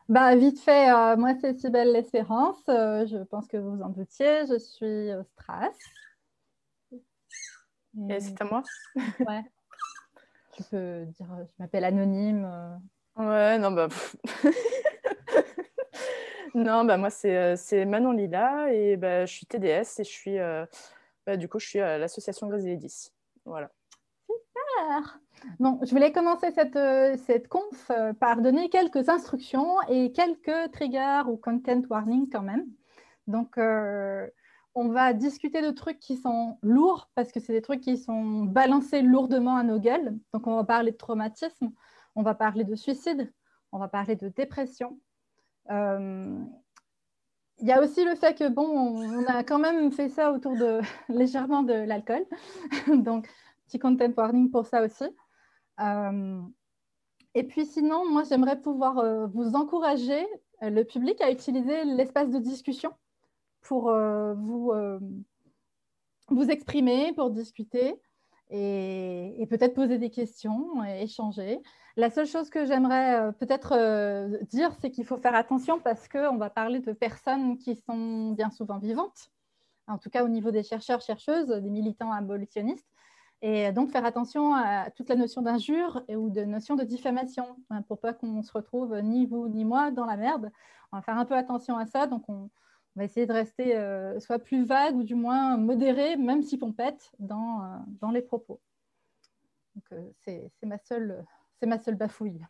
Bah, vite fait, moi c'est Cybèle L'Espérance. Je pense que vous vous en doutiez. Je suis au Stras. Et Et, c'est à moi? ouais, tu peux dire, je m'appelle Anonyme. Ouais, non, bah... non, bah moi, c'est Manon Lila et bah, je suis TDS et du coup, je suis à l'association Grizzly 10. Voilà. Super. Bon, je voulais commencer cette conf par donner quelques instructions et quelques triggers ou content warning quand même. Donc, on va discuter de trucs qui sont lourds parce que c'est des trucs qui sont balancés lourdement à nos gueules. Donc, on va parler de traumatisme, on va parler de suicide, on va parler de dépression. Euh, Il y a aussi le fait que, bon, on a quand même fait ça autour de légèrement de l'alcool. Donc, petit content warning pour ça aussi. Euh, et puis sinon, moi, j'aimerais pouvoir vous encourager, le public, à utiliser l'espace de discussion pour vous exprimer, pour discuter et peut-être poser des questions et échanger. La seule chose que j'aimerais peut-être dire, c'est qu'il faut faire attention parce qu'on va parler de personnes qui sont bien souvent vivantes, en tout cas au niveau des chercheurs, chercheuses, des militants abolitionnistes. Et donc faire attention à toute la notion d'injure ou de notion de diffamation, hein, pour pas qu'on se retrouve, ni vous ni moi, dans la merde. On va faire un peu attention à ça. Donc on va essayer de rester soit plus vague ou du moins modéré, même si pompette, dans les propos. Donc c'est ma seule bafouille.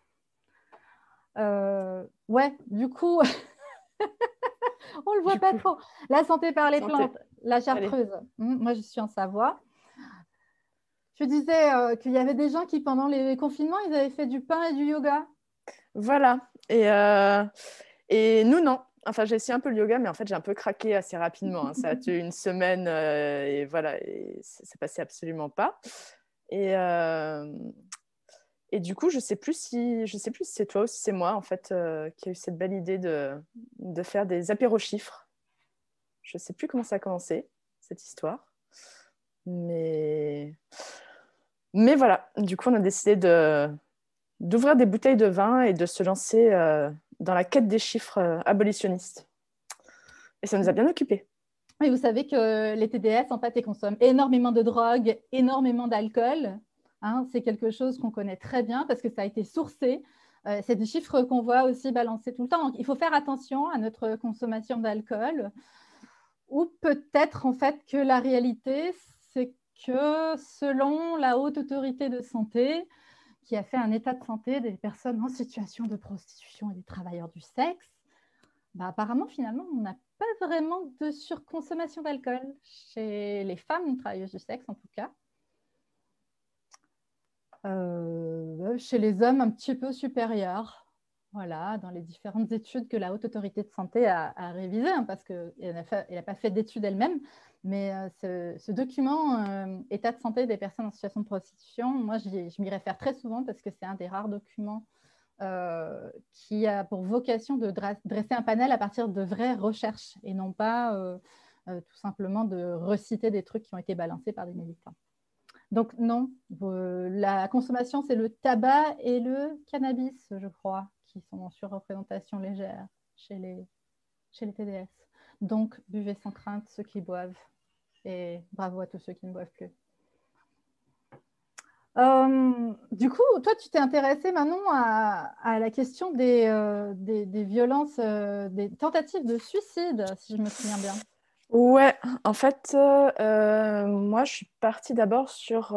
Ouais, du coup, on le voit Du pas coup, trop. La santé par les santé. plantes, la Allez. chartreuse. Moi, je suis en Savoie. Je disais qu'il y avait des gens qui, pendant les confinements, ils avaient fait du pain et du yoga. Voilà. Et nous, non. Enfin, j'ai essayé un peu le yoga, mais en fait, j'ai un peu craqué assez rapidement, hein. Ça a tenu une semaine et voilà, et ça passait absolument pas. Et, euh, et du coup, je sais plus si c'est toi ou si c'est moi, en fait, qui a eu cette belle idée de faire des apéros chiffres. Je sais plus comment ça a commencé, cette histoire. Mais, mais voilà, du coup, on a décidé d'ouvrir des bouteilles de vin et de se lancer dans la quête des chiffres abolitionnistes. Et ça nous a bien occupés. Et vous savez que les TDS, en fait, ils consomment énormément de drogue, énormément d'alcool. Hein, c'est quelque chose qu'on connaît très bien parce que ça a été sourcé. C'est des chiffres qu'on voit aussi balancés tout le temps. Donc, il faut faire attention à notre consommation d'alcool. Ou peut-être, en fait, que la réalité, c'est que selon la haute autorité de santé, qui a fait un état de santé des personnes en situation de prostitution et des travailleurs du sexe, bah, apparemment, finalement, on n'a pas vraiment de surconsommation d'alcool chez les femmes travailleuses du sexe, en tout cas. Chez les hommes, un petit peu supérieur. Voilà, dans les différentes études que la Haute Autorité de Santé a révisées, hein, parce qu'elle n'a pas fait d'études elle-même, mais ce document, État de santé des personnes en situation de prostitution, moi, je m'y réfère très souvent parce que c'est un des rares documents qui a pour vocation de dresser un panel à partir de vraies recherches et non pas tout simplement de reciter des trucs qui ont été balancés par des militants. Donc non, la consommation, c'est le tabac et le cannabis, je crois, qui sont en surreprésentation légère chez les TDS. Donc buvez sans crainte ceux qui boivent et bravo à tous ceux qui ne boivent plus. Du coup, toi, tu t'es intéressé maintenant à la question des violences, des tentatives de suicide, si je me souviens bien. Ouais, en fait, moi, je suis partie d'abord sur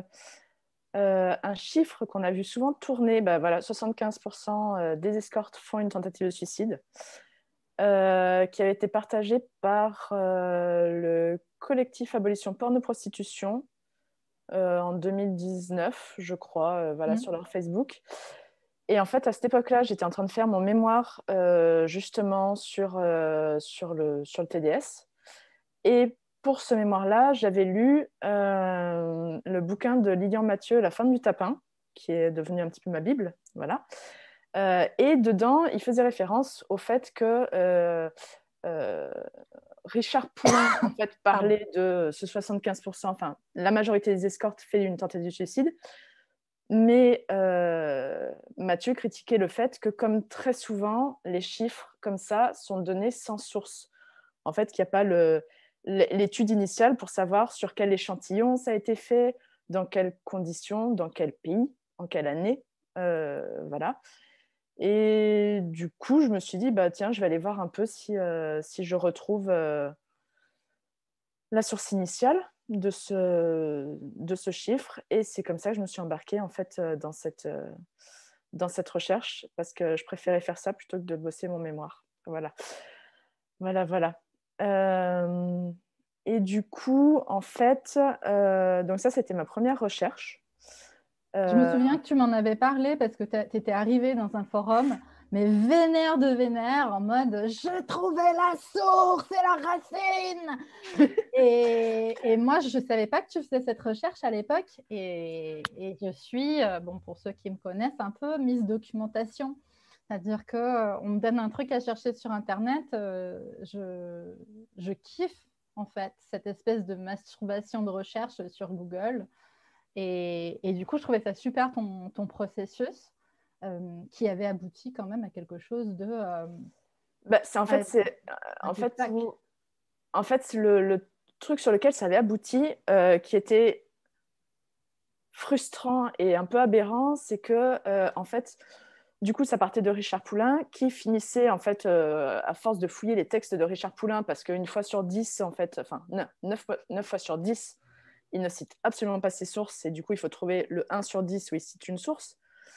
un chiffre qu'on a vu souvent tourner. Bah, voilà, 75% des escortes font une tentative de suicide, qui avait été partagé par le collectif Abolition Porno-Prostitution en 2019, je crois, voilà, sur leur Facebook. Et en fait, à cette époque-là, j'étais en train de faire mon mémoire justement sur le TDS. Et pour ce mémoire-là, j'avais lu le bouquin de Lilian Mathieu, La fin du tapin, qui est devenu un petit peu ma Bible. Voilà. Et dedans, il faisait référence au fait que euh, Richard Poulain, en fait, parlait de ce 75%, enfin, la majorité des escortes fait une tentative de suicide, Mais Mathieu critiquait le fait que, comme très souvent, les chiffres comme ça sont donnés sans source. En fait, qu'il n'y a pas l'étude initiale pour savoir sur quel échantillon ça a été fait, dans quelles conditions, dans quel pays, en quelle année. Voilà. Et du coup, je me suis dit, bah, tiens, je vais aller voir un peu si je retrouve la source initiale de ce chiffre. Et c'est comme ça que je me suis embarquée en fait, dans cette recherche, parce que je préférais faire ça plutôt que de bosser mon mémoire. Voilà. Voilà, voilà. Et du coup, en fait, donc ça, c'était ma première recherche. Je me souviens que tu m'en avais parlé parce que tu étais arrivée dans un forum, mais vénère de vénère, en mode « Je trouvais la source et la racine !» Et moi, je ne savais pas que tu faisais cette recherche à l'époque. Et je suis, bon, pour ceux qui me connaissent un peu, Miss Documentation. C'est-à-dire qu'on me donne un truc à chercher sur Internet, je kiffe en fait cette espèce de masturbation de recherche sur Google. Et du coup, je trouvais ça super ton processus qui avait abouti quand même à quelque chose de... Bah, en fait, le truc sur lequel ça avait abouti, qui était frustrant et un peu aberrant, c'est que, en fait, du coup, ça partait de Richard Poulain, qui finissait, en fait, à force de fouiller les textes de Richard Poulain, parce qu'une fois sur 10, en fait, enfin, 9 fois sur 10, il ne cite absolument pas ses sources, et du coup, il faut trouver le 1 sur 10 où il cite une source.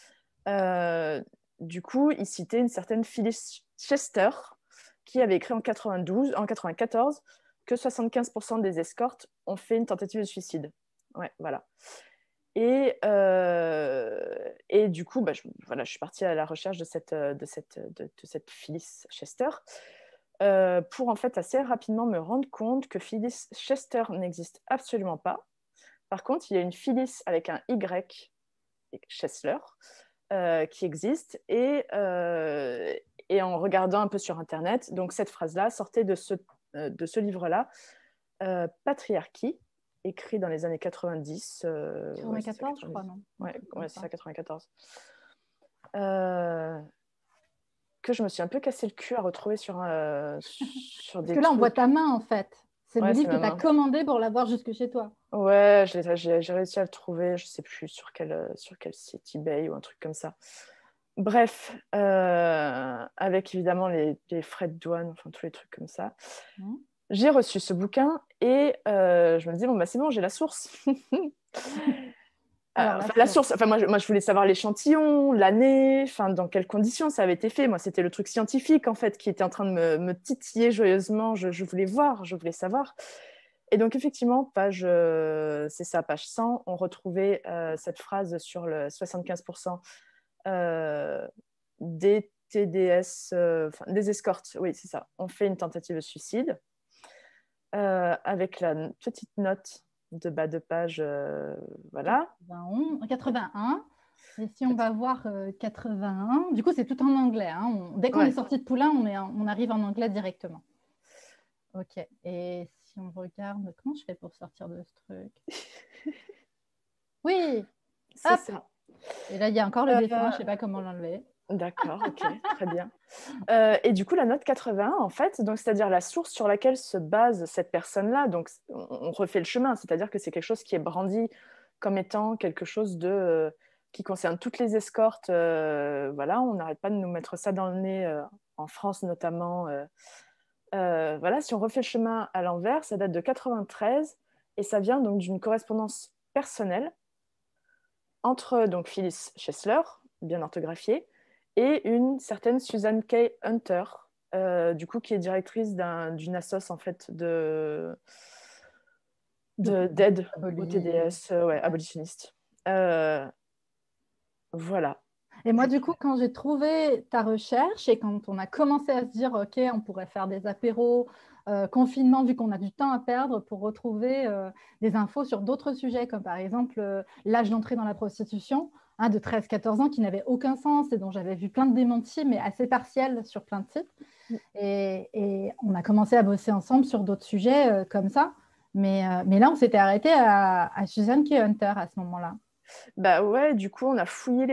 Du coup, il citait une certaine Phyllis Chester, qui avait écrit en 94, que 75% des escortes ont fait une tentative de suicide. Ouais, voilà. Et du coup, bah, je suis partie à la recherche de cette Phyllis Chester, pour en fait assez rapidement me rendre compte que Phyllis Chester n'existe absolument pas. Par contre, il y a une Phyllis avec un Y, Chesler, qui existe. Et en regardant un peu sur Internet, donc cette phrase-là sortait de ce livre-là, Patriarchie, écrit dans les années 90. 94, je crois, non? Ouais, c'est ça, 94. Que je me suis un peu cassé le cul à retrouver sur Parce des que là, on trucs. voit ta main, en fait. C'est le Ouais, livre c'est que ma tu as main. commandé pour l'avoir jusque chez toi. Ouais, j'ai réussi à le trouver, je sais plus sur quel site, eBay ou un truc comme ça. Bref, avec évidemment les frais de douane, enfin tous les trucs comme ça. J'ai reçu ce bouquin et je me dis, bon, bah, c'est bon, j'ai la source. Alors, La source, enfin, moi, je voulais savoir l'échantillon, l'année, enfin, dans quelles conditions ça avait été fait. Moi, c'était le truc scientifique, en fait, qui était en train de me titiller joyeusement. Je voulais voir, je voulais savoir. Et donc, effectivement, c'est ça, page 100, on retrouvait cette phrase sur le 75% des TDS, des escortes, oui, c'est ça. On fait une tentative de suicide, avec la petite note de bas de page, voilà. 81. Et si on va voir 81, du coup, c'est tout en anglais. Hein. Dès qu'on est sorti de Poulain, on arrive en anglais directement. Ok. Et si on regarde, comment je fais pour sortir de ce truc? Oui. C'est ça. Et là, il y a encore le dessin, je ne sais pas comment l'enlever. D'accord, ok, très bien. Et du coup, la note 81, en fait, donc, c'est-à-dire la source sur laquelle se base cette personne-là, donc on refait le chemin, c'est-à-dire que c'est quelque chose qui est brandi comme étant quelque chose qui concerne toutes les escortes. Voilà, on n'arrête pas de nous mettre ça dans le nez, en France notamment. Voilà, si on refait le chemin à l'envers, ça date de 93 et ça vient donc d'une correspondance personnelle entre donc Phyllis Chesler, bien orthographiée, et une certaine Susan Kay Hunter, du coup, qui est directrice d'une assoce en fait d'aide au TDS, abolitionniste. Voilà. Et moi, du coup, quand j'ai trouvé ta recherche et quand on a commencé à se dire, OK, on pourrait faire des apéros, confinement, vu qu'on a du temps à perdre pour retrouver des infos sur d'autres sujets, comme par exemple l'âge d'entrée dans la prostitution, hein, de 13-14 ans, qui n'avait aucun sens et dont j'avais vu plein de démentis, mais assez partiels sur plein de sites. Et on a commencé à bosser ensemble sur d'autres sujets comme ça. Mais là, on s'était arrêté à Susan K. Hunter à ce moment-là. Bah ouais, du coup, on a fouillé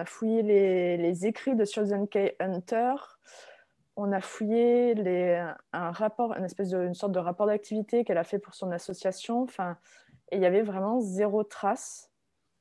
les écrits de Susan K. Hunter. On a fouillé un rapport, une sorte de rapport d'activité qu'elle a fait pour son association. Enfin, et il y avait vraiment zéro trace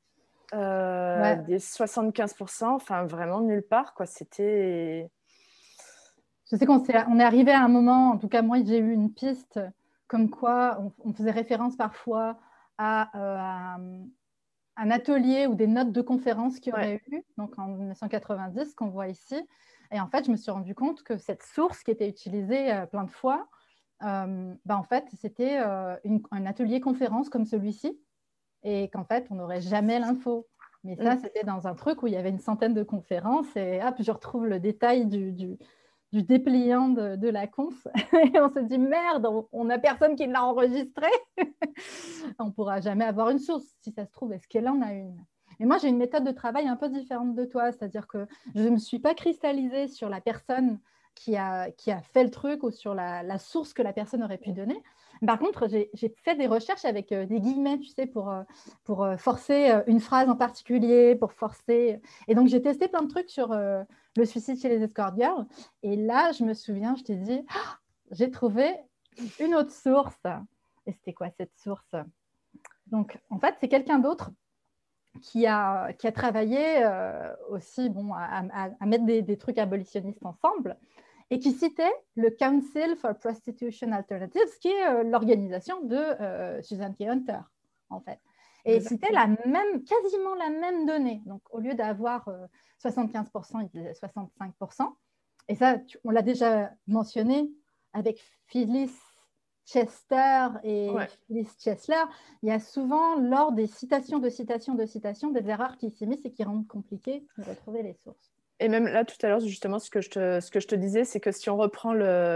Ouais. des 75%. Enfin, vraiment nulle part, quoi. C'était... Je sais on est arrivé à un moment, en tout cas moi j'ai eu une piste comme quoi on faisait référence parfois à un atelier ou des notes de conférence qu'il y Ouais. aurait eu, donc en 1990 qu'on voit ici. Et en fait, je me suis rendu compte que cette source qui était utilisée plein de fois, en fait, c'était un atelier conférence comme celui-ci, et qu'en fait, on n'aurait jamais l'info. Mais ça, c'était dans un truc où il y avait une centaine de conférences, et hop, je retrouve le détail du dépliant de la conf, et on se dit, merde, on n'a personne qui l'a enregistré. On ne pourra jamais avoir une source. Si ça se trouve, est-ce qu'elle en a une? Mais moi, j'ai une méthode de travail un peu différente de toi, c'est-à-dire que je ne me suis pas cristallisée sur la personne qui a fait le truc ou sur la source que la personne aurait pu donner. Par contre, j'ai fait des recherches avec des guillemets, tu sais, pour forcer une phrase en particulier, pour forcer... Et donc, j'ai testé plein de trucs sur le suicide chez les escort girls. Et là, je me souviens, je t'ai dit, oh, j'ai trouvé une autre source. Et c'était quoi cette source? Donc, en fait, c'est quelqu'un d'autre qui a travaillé aussi à mettre des trucs abolitionnistes ensemble et qui citait le Council for Prostitution Alternatives, qui est l'organisation de Susan K. Hunter, en fait. Et il citait quasiment la même donnée. Donc, au lieu d'avoir 75%, il disait 65%. Et ça, on l'a déjà mentionné avec Phyllis Chester et Phyllis Chesler, il y a souvent, lors des citations, des erreurs qui s'immiscent et qui rendent compliqué de retrouver les sources. Et même là, tout à l'heure, justement, ce que je te disais, c'est que si on reprend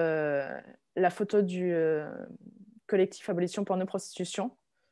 la photo du collectif Abolition Porno Prostitution,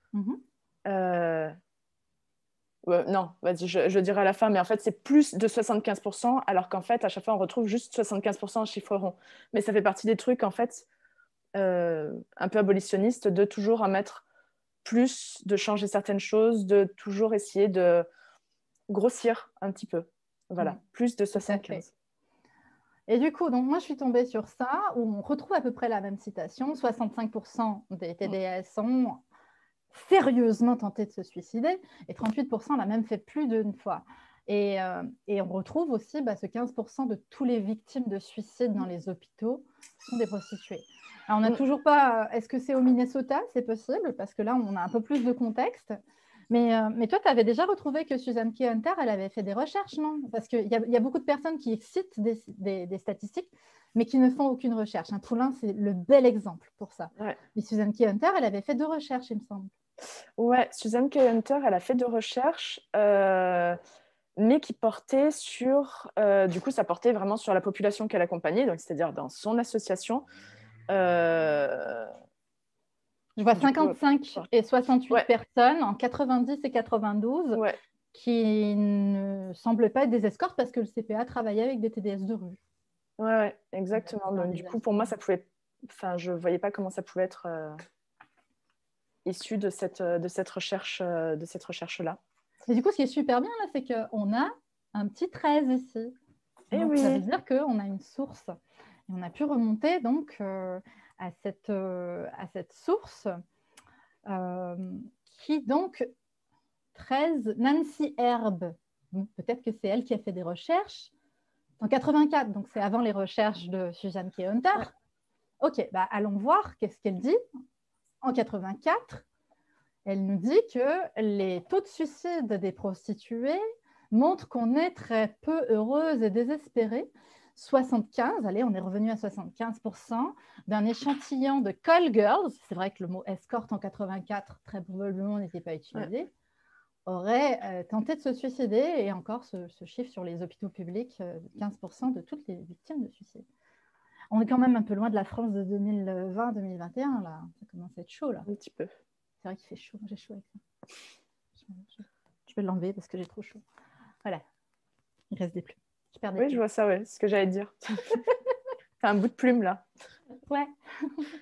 non, vas-y, je dirai à la fin, mais en fait, c'est plus de 75%, alors qu'en fait, à chaque fois, on retrouve juste 75% en chiffre rond. Mais ça fait partie des trucs, en fait, un peu abolitionnistes, de toujours en mettre plus, de changer certaines choses, de toujours essayer de grossir un petit peu. Voilà, plus de 75. Et du coup, donc moi, je suis tombée sur ça, où on retrouve à peu près la même citation. 65% des TDS ont sérieusement tenté de se suicider, et 38% l'a même fait plus d'une fois. Et on retrouve aussi ce 15% de tous les victimes de suicide dans les hôpitaux sont des prostituées. Alors, on n'a toujours pas... Est-ce que c'est au Minnesota? C'est possible, parce que là, on a un peu plus de contexte. Mais toi, tu avais déjà retrouvé que Susan K. Hunter, elle avait fait des recherches, non? Parce qu'il y a beaucoup de personnes qui citent des statistiques, mais qui ne font aucune recherche. Poulain, c'est le bel exemple pour ça. Ouais. Mais Susan K. Hunter, elle avait fait 2 recherches, il me semble. Ouais, Susan K. Hunter, elle a fait 2 recherches, mais qui portaient sur... du coup, ça portait vraiment sur la population qu'elle accompagnait, donc c'est-à-dire dans son association. Je vois 55 et 68 personnes en 90 et 92 qui ne semblent pas être des escortes parce que le CPA travaillait avec des TDS de rue. Ouais, exactement. Donc, du coup, pour moi, ça pouvait... Enfin, je ne voyais pas comment ça pouvait être issu de cette recherche-là. Et du coup, ce qui est super bien, là, c'est qu'on a un petit 13 ici. Donc, ça veut dire qu'on a une source. Et on a pu remonter donc à cette source qui donc 13, Nancy Herb. Peut-être que c'est elle qui a fait des recherches en 84, donc c'est avant les recherches de Susan K. Hunter. Ok, allons voir qu'est-ce qu'elle dit. En 84, elle nous dit que les taux de suicide des prostituées montrent qu'on est très peu heureuse et désespérée. 75, allez, on est revenu à 75% d'un échantillon de call girls, c'est vrai que le mot escort en 84, très probablement, n'était pas utilisé, aurait tenté de se suicider, et encore ce chiffre sur les hôpitaux publics, 15% de toutes les victimes de suicide. On est quand même un peu loin de la France de 2020-2021, là. Ça commence à être chaud, là. Un petit peu. C'est vrai qu'il fait chaud, j'ai chaud avec ça. Je vais l'enlever parce que j'ai trop chaud. Voilà, il reste des plumes. Je perds des plumes. Je vois ça, c'est ce que j'allais dire. T'as un bout de plume, là. Ouais.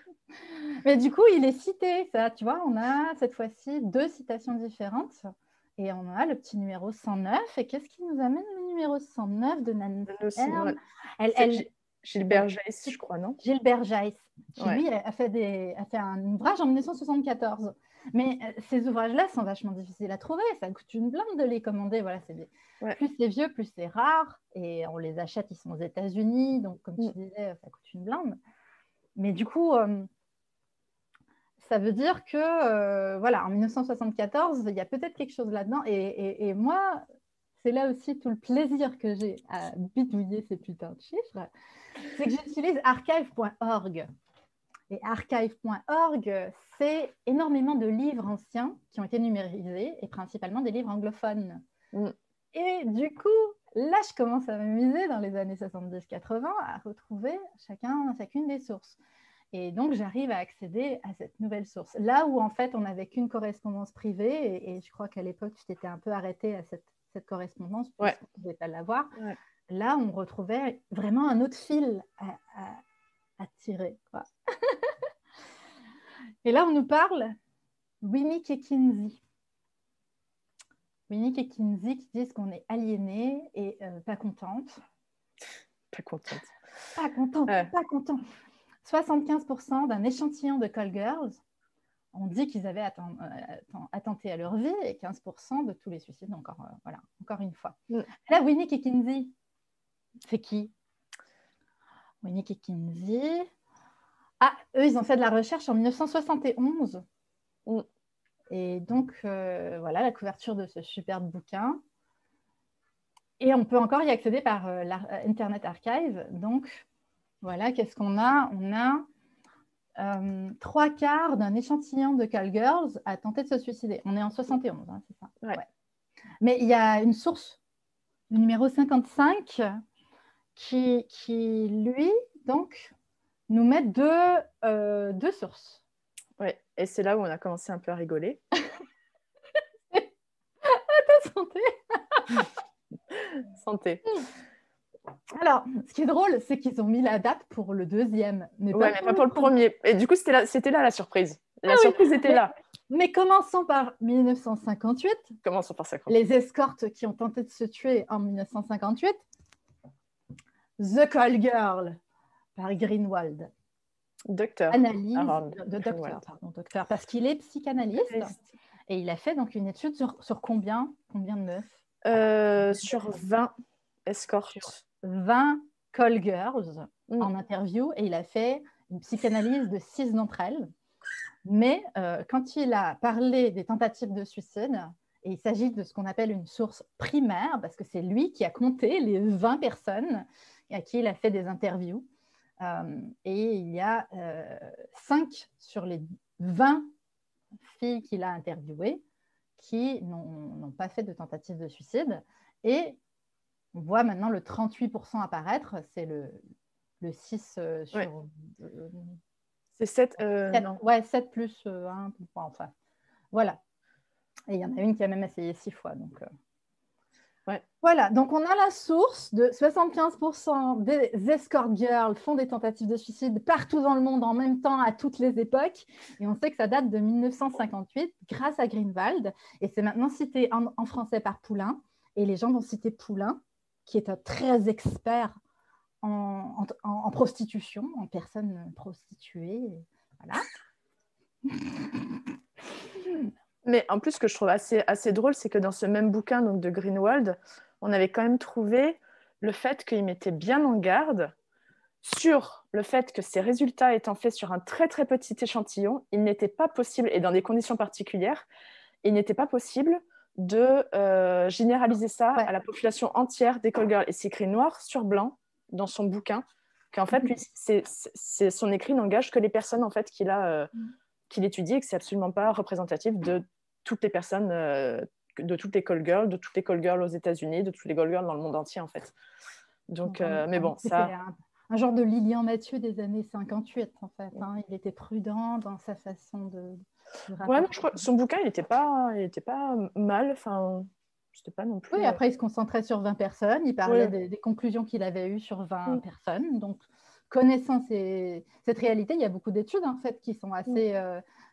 Mais du coup, il est cité, ça, tu vois, on a cette fois-ci 2 citations différentes. Et on a le petit numéro 109. Et qu'est-ce qui nous amène le numéro 109 de Nancy Erne? Gilbert Jayce, je crois, non? Gilbert Jayce, qui lui a fait un ouvrage en 1974. Mais ces ouvrages-là sont vachement difficiles à trouver. Ça coûte une blinde de les commander. Voilà, plus c'est vieux, plus c'est rare. Et on les achète, ils sont aux États-Unis. Donc, comme tu disais, ça coûte une blinde. Mais du coup, ça veut dire que, voilà, en 1974, il y a peut-être quelque chose là-dedans. Et moi, c'est là aussi tout le plaisir que j'ai à bidouiller ces putains de chiffres, c'est que j'utilise archive.org. Et archive.org, c'est énormément de livres anciens qui ont été numérisés, et principalement des livres anglophones. Et du coup, là, je commence à m'amuser dans les années 70-80 à retrouver chacune des sources. Et donc, j'arrive à accéder à cette nouvelle source. Là où, en fait, on n'avait qu'une correspondance privée, et je crois qu'à l'époque, tu t'étais un peu arrêtée à cette correspondance, puisqu'on ne pouvait pas l'avoir. Là, on retrouvait vraiment un autre fil à tirer, quoi. Et là, on nous parle Winnick et Kinsey. Winnick et Kinsey qui disent qu'on est aliénés et pas contentes. Pas contente. Pas contente, pas contente. 75% d'un échantillon de call girls ont dit qu'ils avaient attenté à leur vie et 15% de tous les suicides, encore une fois. Là, Winnick et Kinsey, c'est qui? Winnick et Kinsey. Ah, eux, ils ont fait de la recherche en 1971. Et donc, voilà la couverture de ce superbe bouquin. Et on peut encore y accéder par l'Internet Archive. Donc, voilà, qu'est-ce qu'on a? On a 3/4 d'un échantillon de call girls a tenté de se suicider. On est en 71, hein, c'est ça. Mais il y a une source, le numéro 55, qui lui, donc, nous met deux sources. Ouais, et c'est là où on a commencé un peu à rigoler. Ta santé. Santé. Alors, ce qui est drôle, c'est qu'ils ont mis la date pour le deuxième. Mais pas pour le premier. Et du coup, c'était là la surprise. La surprise était là. Mais commençons par 1958. Commençons par ça. Les escortes qui ont tenté de se tuer en 1958. The Call Girl par Greenwald. Docteur. Analyse de docteur, parce qu'il est psychanalyste. Et il a fait donc une étude sur combien de meufs sur 20 escortes. Sur 20 call girls en interview. Et il a fait une psychanalyse de 6 d'entre elles. Mais quand il a parlé des tentatives de suicide, et il s'agit de ce qu'on appelle une source primaire, parce que c'est lui qui a compté les 20 personnes à qui il a fait des interviews. Et il y a 5 sur les 20 filles qu'il a interviewées qui n'ont pas fait de tentative de suicide. Et on voit maintenant le 38% apparaître, c'est le 6 sur... c'est 7, 7, non. Ouais, 7 plus 1, enfin, voilà. Et il y en a une qui a même essayé 6 fois, donc... Voilà, donc on a la source de 75% des escort girls font des tentatives de suicide partout dans le monde en même temps à toutes les époques. Et on sait que ça date de 1958 grâce à Greenwald. Et c'est maintenant cité en français par Poulain. Et les gens vont citer Poulain, qui est un très expert en prostitution, en personnes prostituées. Voilà. Mais en plus, ce que je trouve assez drôle, c'est que dans ce même bouquin donc, de Greenwald, on avait quand même trouvé le fait qu'il mettait bien en garde sur le fait que ces résultats étant faits sur un très très petit échantillon, il n'était pas possible, et dans des conditions particulières, il n'était pas possible de généraliser ça à la population entière des call girls. Et c'est écrit noir sur blanc dans son bouquin, qu'en fait, lui, c'est son écrit n'engage que les personnes en fait, qu'il étudie et que c'est absolument pas représentatif de toutes les personnes, de toutes les call girls, aux États-Unis, de toutes les call girls dans le monde entier en fait. Donc, mais bon, ça. Un genre de Lilian Mathieu des années 58 en fait. Hein. Il était prudent dans sa façon de ouais, je crois, son bouquin, il était pas mal. Enfin, c'était pas non plus. Oui, après il se concentrait sur 20 personnes. Il parlait des conclusions qu'il avait eues sur 20 personnes. Donc, connaissant cette réalité, il y a beaucoup d'études en fait qui sont assez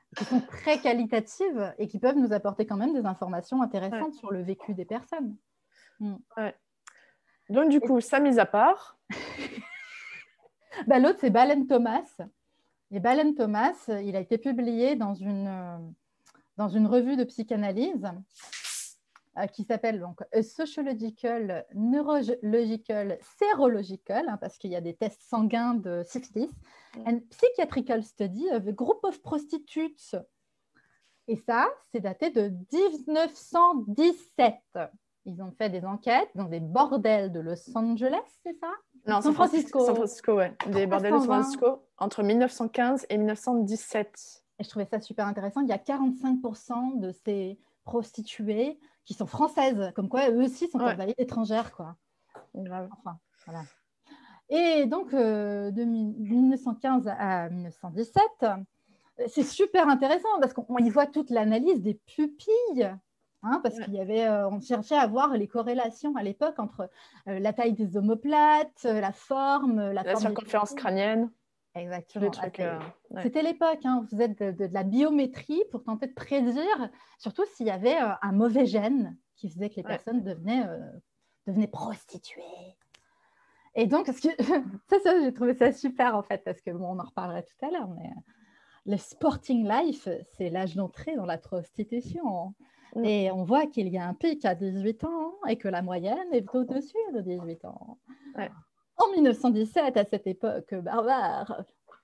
qui sont très qualitatives et qui peuvent nous apporter quand même des informations intéressantes sur le vécu des personnes. Ouais. Donc, du coup, ça mise à part. L'autre, c'est Balen Thomas. Et Balen Thomas, il a été publié dans une revue de psychanalyse qui s'appelle donc A Sociological, Neurological, Serological, parce qu'il y a des tests sanguins de syphilis, and Psychiatrical Study of a Group of Prostitutes. Et ça, c'est daté de 1917. Ils ont fait des enquêtes dans des bordels de Los Angeles, c'est ça? Non, San Francisco, ouais. Des bordels de San Francisco entre 1915 et 1917. Et je trouvais ça super intéressant. Il y a 45% de ces prostituées qui sont françaises, comme quoi eux aussi sont envahis étrangères, quoi. Grave. Enfin, voilà. Et donc, de 1915 à 1917, c'est super intéressant parce qu'on y voit toute l'analyse des pupilles. Parce qu'il y avait, on cherchait à voir les corrélations à l'époque entre la taille des omoplates, la forme, la circonférence crânienne. Exactement. C'était l'époque, on faisait de la biométrie pour tenter de prédire, surtout s'il y avait un mauvais gène qui faisait que les personnes devenaient prostituées. Et donc, ça, j'ai trouvé ça super en fait, parce que on en reparlera tout à l'heure, mais le sporting life, c'est l'âge d'entrée dans la prostitution. Et on voit qu'il y a un pic à 18 ans et que la moyenne est au-dessus de 18 ans. Ouais. En 1917, à cette époque barbare.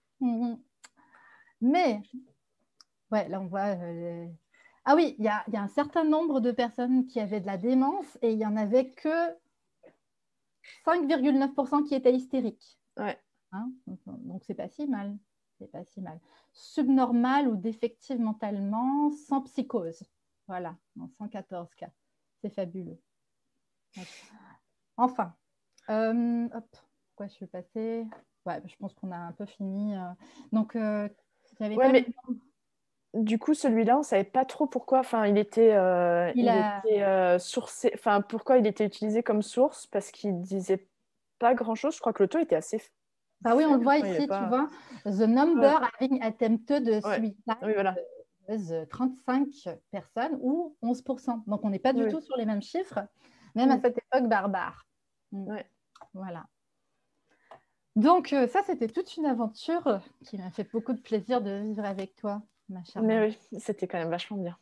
Mais, là, on voit... Ah oui, il y a un certain nombre de personnes qui avaient de la démence et il n'y en avait que 5,9% qui étaient hystériques. Ouais. Donc, c'est pas si mal. C'est pas si mal. Subnormal ou défective mentalement, sans psychose. Voilà, dans 114 cas. C'est fabuleux. Enfin, pourquoi je suis passée? Je pense qu'on a un peu fini. Donc, du coup, celui-là, on ne savait pas trop pourquoi. Enfin, il était sourcé. Enfin, pourquoi il était utilisé comme source? Parce qu'il disait pas grand-chose. Je crois que le taux était assez. Oui, on le voit ici, tu vois. The number having attempted suicide. Oui, voilà. 35 personnes ou 11%. Donc, on n'est pas du tout sur les mêmes chiffres, même à cette époque barbare. Voilà. Donc, ça, c'était toute une aventure qui m'a fait beaucoup de plaisir de vivre avec toi, ma chère. Mais oui, c'était quand même vachement bien.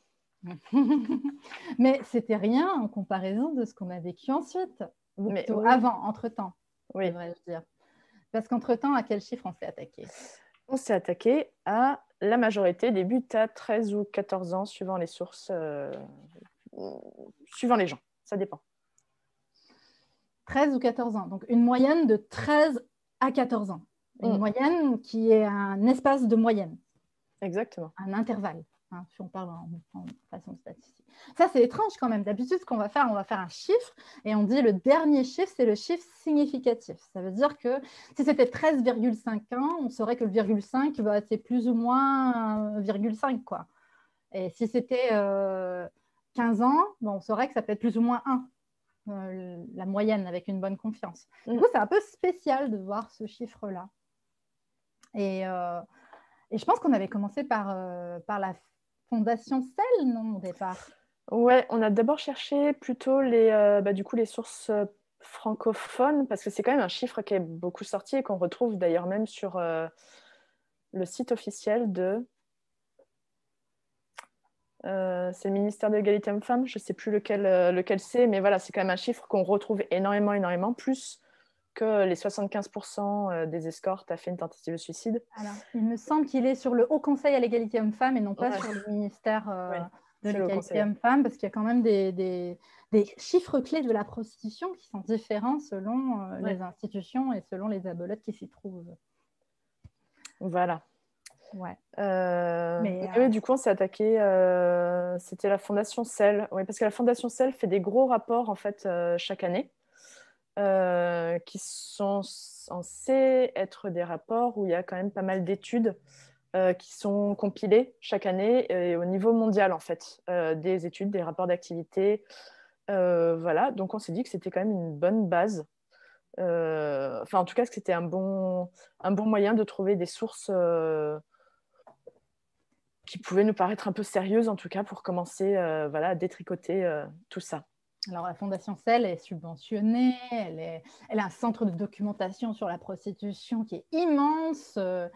Mais c'était rien en comparaison de ce qu'on a vécu ensuite. Ou plutôt avant, entre-temps, devrais-je dire. Parce qu'entre-temps, à quel chiffre on s'est attaqué? On s'est attaqué à la majorité, débute à 13 ou 14 ans, suivant les sources, suivant les gens. Ça dépend. 13 ou 14 ans. Donc, une moyenne de 13 à 14 ans. Une moyenne qui est un espace de moyenne. Exactement. Un intervalle, si on parle en façon statistique. Ça, c'est étrange quand même. D'habitude, ce qu'on va faire, on va faire un chiffre et on dit le dernier chiffre, c'est le chiffre significatif. Ça veut dire que si c'était 13,5 ans, on saurait que le virgule 5, c'est plus ou moins 1,5, quoi. Et si c'était 15 ans, on saurait que ça peut être plus ou moins 1. La moyenne avec une bonne confiance. Du coup, c'est un peu spécial de voir ce chiffre-là. Et je pense qu'on avait commencé par la fondation CEL, non, au départ? Ouais, on a d'abord cherché plutôt les sources francophones, parce que c'est quand même un chiffre qui est beaucoup sorti et qu'on retrouve d'ailleurs même sur le site officiel de... c'est le ministère de l'égalité homme-femme, je ne sais plus lequel c'est, mais voilà, c'est quand même un chiffre qu'on retrouve énormément, plus que les 75% des escortes a fait une tentative de suicide. Alors, il me semble qu'il est sur le Haut Conseil à l'égalité homme-femme et non pas sur le ministère de l'égalité homme-femme, parce qu'il y a quand même des chiffres clés de la prostitution qui sont différents selon les institutions et selon les abolotes qui s'y trouvent. Voilà. Ouais. Mais du coup, on s'est attaqué. C'était la Fondation CEL. Oui, parce que la Fondation CEL fait des gros rapports en fait chaque année, qui sont censés être des rapports où il y a quand même pas mal d'études qui sont compilées chaque année et au niveau mondial en fait, des études, des rapports d'activité. Voilà. Donc, on s'est dit que c'était quand même une bonne base. En tout cas, que c'était un bon moyen de trouver des sources. qui pouvaient nous paraître un peu sérieuses, en tout cas, pour commencer à détricoter tout ça. Alors, la Fondation Cell est subventionnée, elle a un centre de documentation sur la prostitution qui est immense.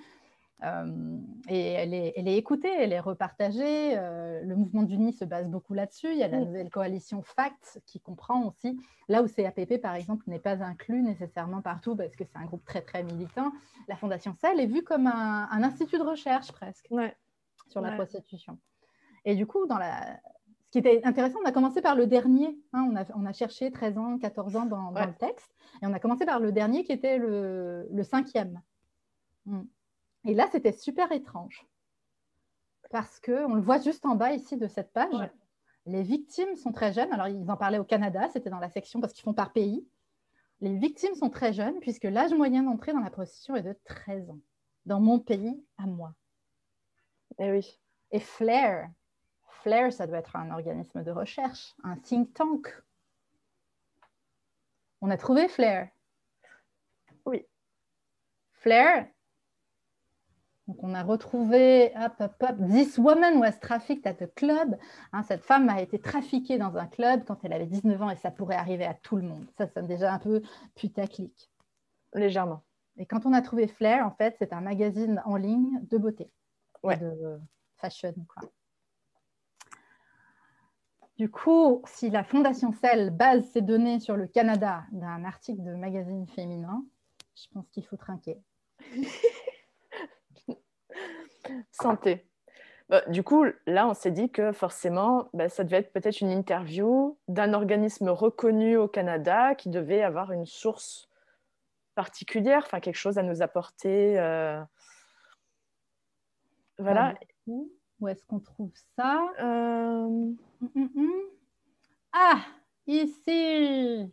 Et elle est écoutée, elle est repartagée. Le mouvement d'Uni se base beaucoup là-dessus. Il y a la nouvelle coalition FACT qui comprend aussi, là où CAPP, par exemple, n'est pas inclus nécessairement partout parce que c'est un groupe très, très militant. La Fondation Cell est vue comme un institut de recherche presque sur la prostitution. Et du coup, ce qui était intéressant, on a commencé par le dernier. On a cherché 13 ans, 14 ans dans le texte. Et on a commencé par le dernier qui était le 5e. Et là, c'était super étrange parce qu'on le voit juste en bas ici de cette page. Ouais. Les victimes sont très jeunes. Alors, ils en parlaient au Canada, c'était dans la section parce qu'ils font par pays. Les victimes sont très jeunes puisque l'âge moyen d'entrée dans la prostitution est de 13 ans. Dans mon pays, à moi. Et oui. Et Flair, ça doit être un organisme de recherche, un think tank. On a trouvé Flair. Oui. Flair. Donc, on a retrouvé This woman was trafficked at a club. Cette femme a été trafiquée dans un club quand elle avait 19 ans et ça pourrait arriver à tout le monde. Ça sonne déjà un peu putaclic. Légèrement. Et quand on a trouvé Flair, en fait, c'est un magazine en ligne de beauté et de fashion, quoi. Du coup, si la Fondation Cell base ses données sur le Canada d'un article de magazine féminin, je pense qu'il faut trinquer. Santé. Du coup, là, on s'est dit que forcément, ça devait être peut-être une interview d'un organisme reconnu au Canada qui devait avoir une source particulière, enfin quelque chose à nous apporter. Voilà. Où est-ce qu'on trouve ça Ah, ici.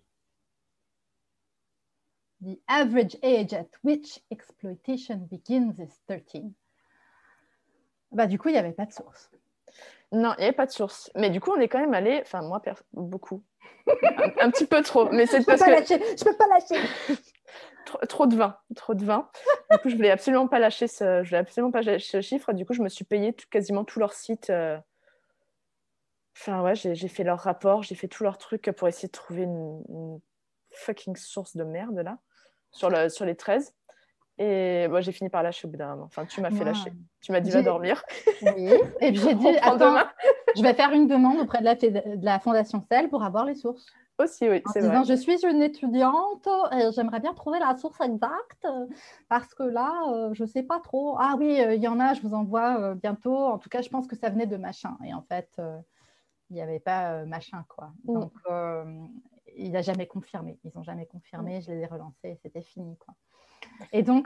The average age at which exploitation begins is 13. Du coup, il n'y avait pas de source. Non, il n'y avait pas de source. Mais du coup, on est quand même allé, enfin moi, beaucoup. un petit peu trop. Mais c'est parce que... Je peux pas lâcher. trop de vin. Du coup, je voulais absolument pas lâcher ce chiffre. Du coup, je me suis payé quasiment tout leur site. Enfin, j'ai fait leur rapport, j'ai fait tous leurs trucs pour essayer de trouver une fucking source de merde, là, sur les 13. Et j'ai fini par lâcher au bout d'un moment. Enfin, tu m'as fait lâcher. Tu m'as dit, va dormir. Oui. Et puis j'ai dit, attends, je vais faire une demande auprès de la Fondation Cell pour avoir les sources. Aussi, oui, c'est vrai. En disant, je suis une étudiante et j'aimerais bien trouver la source exacte parce que là, je ne sais pas trop. Ah oui, il y en a, je vous envoie bientôt. En tout cas, je pense que ça venait de machin. Et en fait, il n'y avait pas machin, quoi. Donc, il n'a jamais confirmé. Ils n'ont jamais confirmé. Je les ai relancés et c'était fini, quoi. Et donc,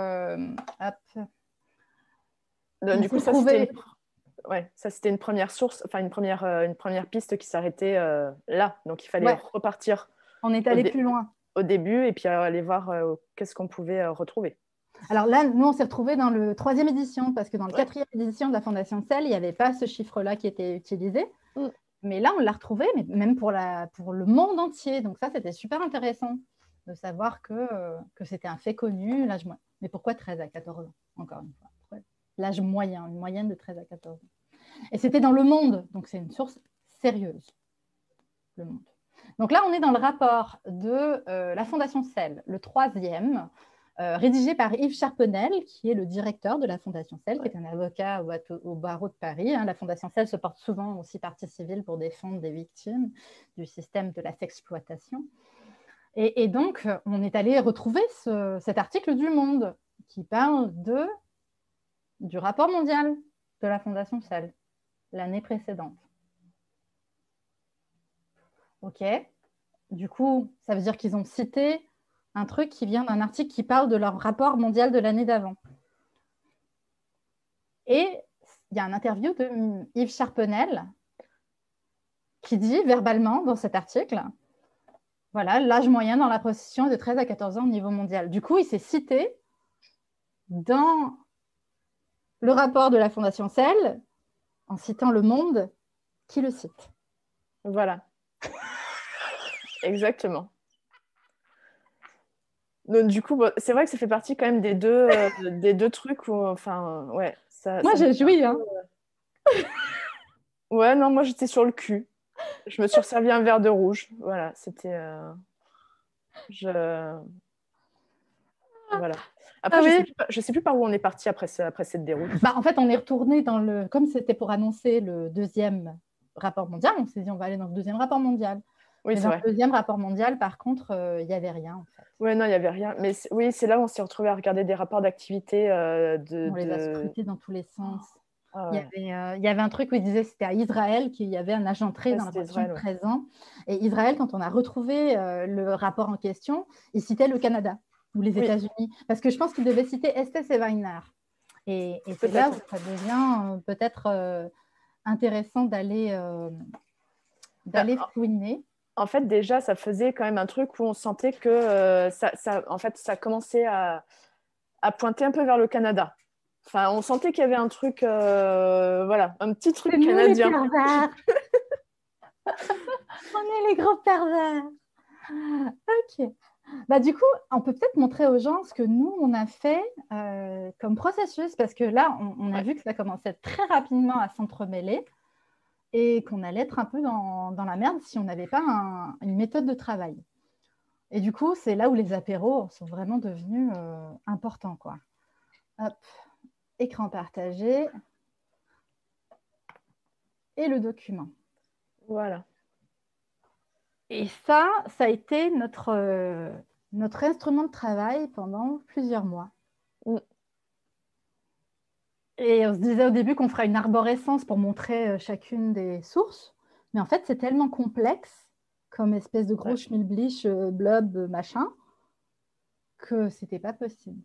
du coup, ça, c'était une première source, enfin une première piste qui s'arrêtait là. Donc, il fallait repartir. On est allé plus loin. Au début, et puis aller voir qu'est-ce qu'on pouvait retrouver. Alors là, nous, on s'est retrouvés dans le 3e édition, parce que dans le 4e édition de la Fondation Cell, il n'y avait pas ce chiffre-là qui était utilisé. Mais là, on l'a retrouvé, mais même pour le monde entier. Donc ça, c'était super intéressant de savoir que c'était un fait connu. Mais pourquoi 13 à 14 ans, encore une fois? L'âge moyen, une moyenne de 13 à 14 ans. Et c'était dans Le Monde, donc c'est une source sérieuse, Le Monde. Donc là, on est dans le rapport de la Fondation Cell, le 3e, rédigé par Yves Charpenel, qui est le directeur de la Fondation Cell, qui est un avocat au barreau de Paris. La Fondation Cell se porte souvent aussi partie civile pour défendre des victimes du système de la sexploitation. Et donc, on est allé retrouver cet article du Monde qui parle du rapport mondial de la Fondation Cell, l'année précédente. OK. Du coup, ça veut dire qu'ils ont cité un truc qui vient d'un article qui parle de leur rapport mondial de l'année d'avant. Et il y a un interview de Yves Charpenel qui dit verbalement dans cet article, voilà, l'âge moyen dans la prostitution est de 13 à 14 ans au niveau mondial. Du coup, il s'est cité dans le rapport de la Fondation Cell en citant Le Monde qui le cite. Voilà. Exactement. Donc, du coup, c'est vrai que ça fait partie quand même des deux trucs où, enfin, ouais. Moi, j'ai joui. Ouais, non, moi j'étais sur le cul. Je me suis resservi un verre de rouge. Voilà, c'était. Je... Voilà. Ah Après, oui. je sais plus par où on est parti après cette déroute. Bah, en fait, on est retourné dans le. Comme c'était pour annoncer le deuxième rapport mondial, on s'est dit on va aller dans le deuxième rapport mondial. Oui, Mais c'est dans vrai. le deuxième rapport mondial, par contre, il n'y avait rien en fait. Ouais, non, il n'y avait rien. Mais oui, c'est là où on s'est retrouvé à regarder des rapports d'activité On les a scrutés dans tous les sens. Ah Il y ouais. avait, il y avait un truc où il disait que c'était à Israël qu'il y avait un agent entré Ouais, dans la c'était position de Israël, ouais. présent. Et Israël, quand on a retrouvé le rapport en question, il citait le Canada ou les Oui, États-Unis. Parce que je pense qu'il devait citer Estes et Weiner. Et c'est là où peut-être. ça devient peut-être intéressant Bah, d'aller fouiner. en fait, déjà, ça faisait quand même un truc où on sentait que en fait, ça commençait à pointer un peu vers le Canada. Enfin, on sentait qu'il y avait un truc, voilà, un petit truc C'est nous les canadien. pervers. On est les gros pervers. Ok. Bah, du coup, on peut peut-être montrer aux gens ce que nous, on a fait comme processus, parce que là, on a Ouais. vu que ça commençait très rapidement à s'entremêler et qu'on allait être un peu dans la merde si on n'avait pas une méthode de travail. Et du coup, c'est là où les apéros sont vraiment devenus importants, quoi. Hop, écran partagé et le document. Voilà. Et ça a été notre instrument de travail pendant plusieurs mois. Mm. Et on se disait au début qu'on ferait une arborescence pour montrer chacune des sources. Mais en fait, c'est tellement complexe comme espèce de gros Ouais. schmilblish, blob, machin, que c'était pas possible.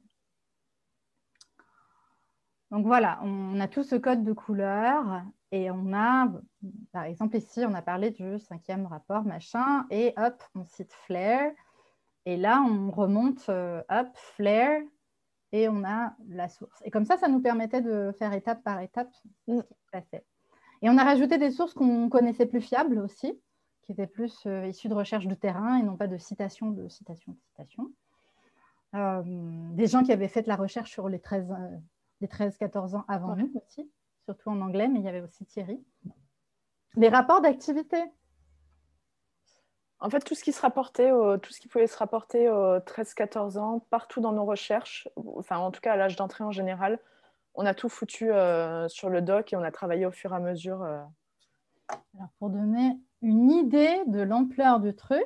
Donc voilà, on a tout ce code de couleurs et on a, par exemple ici, on a parlé du cinquième rapport, machin, et hop, on cite Flair. Et là, on remonte, hop, Flair, et on a la source. Et comme ça nous permettait de faire étape par étape Mm. ce qui se passait. Et on a rajouté des sources qu'on connaissait plus fiables aussi, qui étaient plus issues de recherche de terrain et non pas de citations, de citations, de citations. Des gens qui avaient fait de la recherche sur les 13-14 ans avant Ouais. nous aussi, surtout en anglais, mais il y avait aussi Thierry. Les rapports d'activité. En fait, tout ce qui pouvait se rapporter aux 13-14 ans, partout dans nos recherches, enfin en tout cas à l'âge d'entrée en général, on a tout foutu sur le doc et on a travaillé au fur et à mesure. Alors, pour donner une idée de l'ampleur du truc,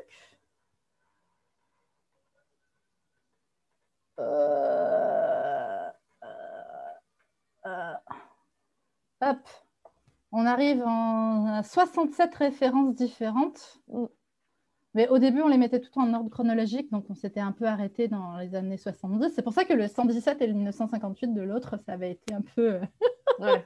hop, on arrive à 67 références différentes. Mm. Mais au début, on les mettait toutes en ordre chronologique, donc on s'était un peu arrêté dans les années 70. C'est pour ça que le 117 et le 1958 de l'autre, ça avait été un peu... Ouais.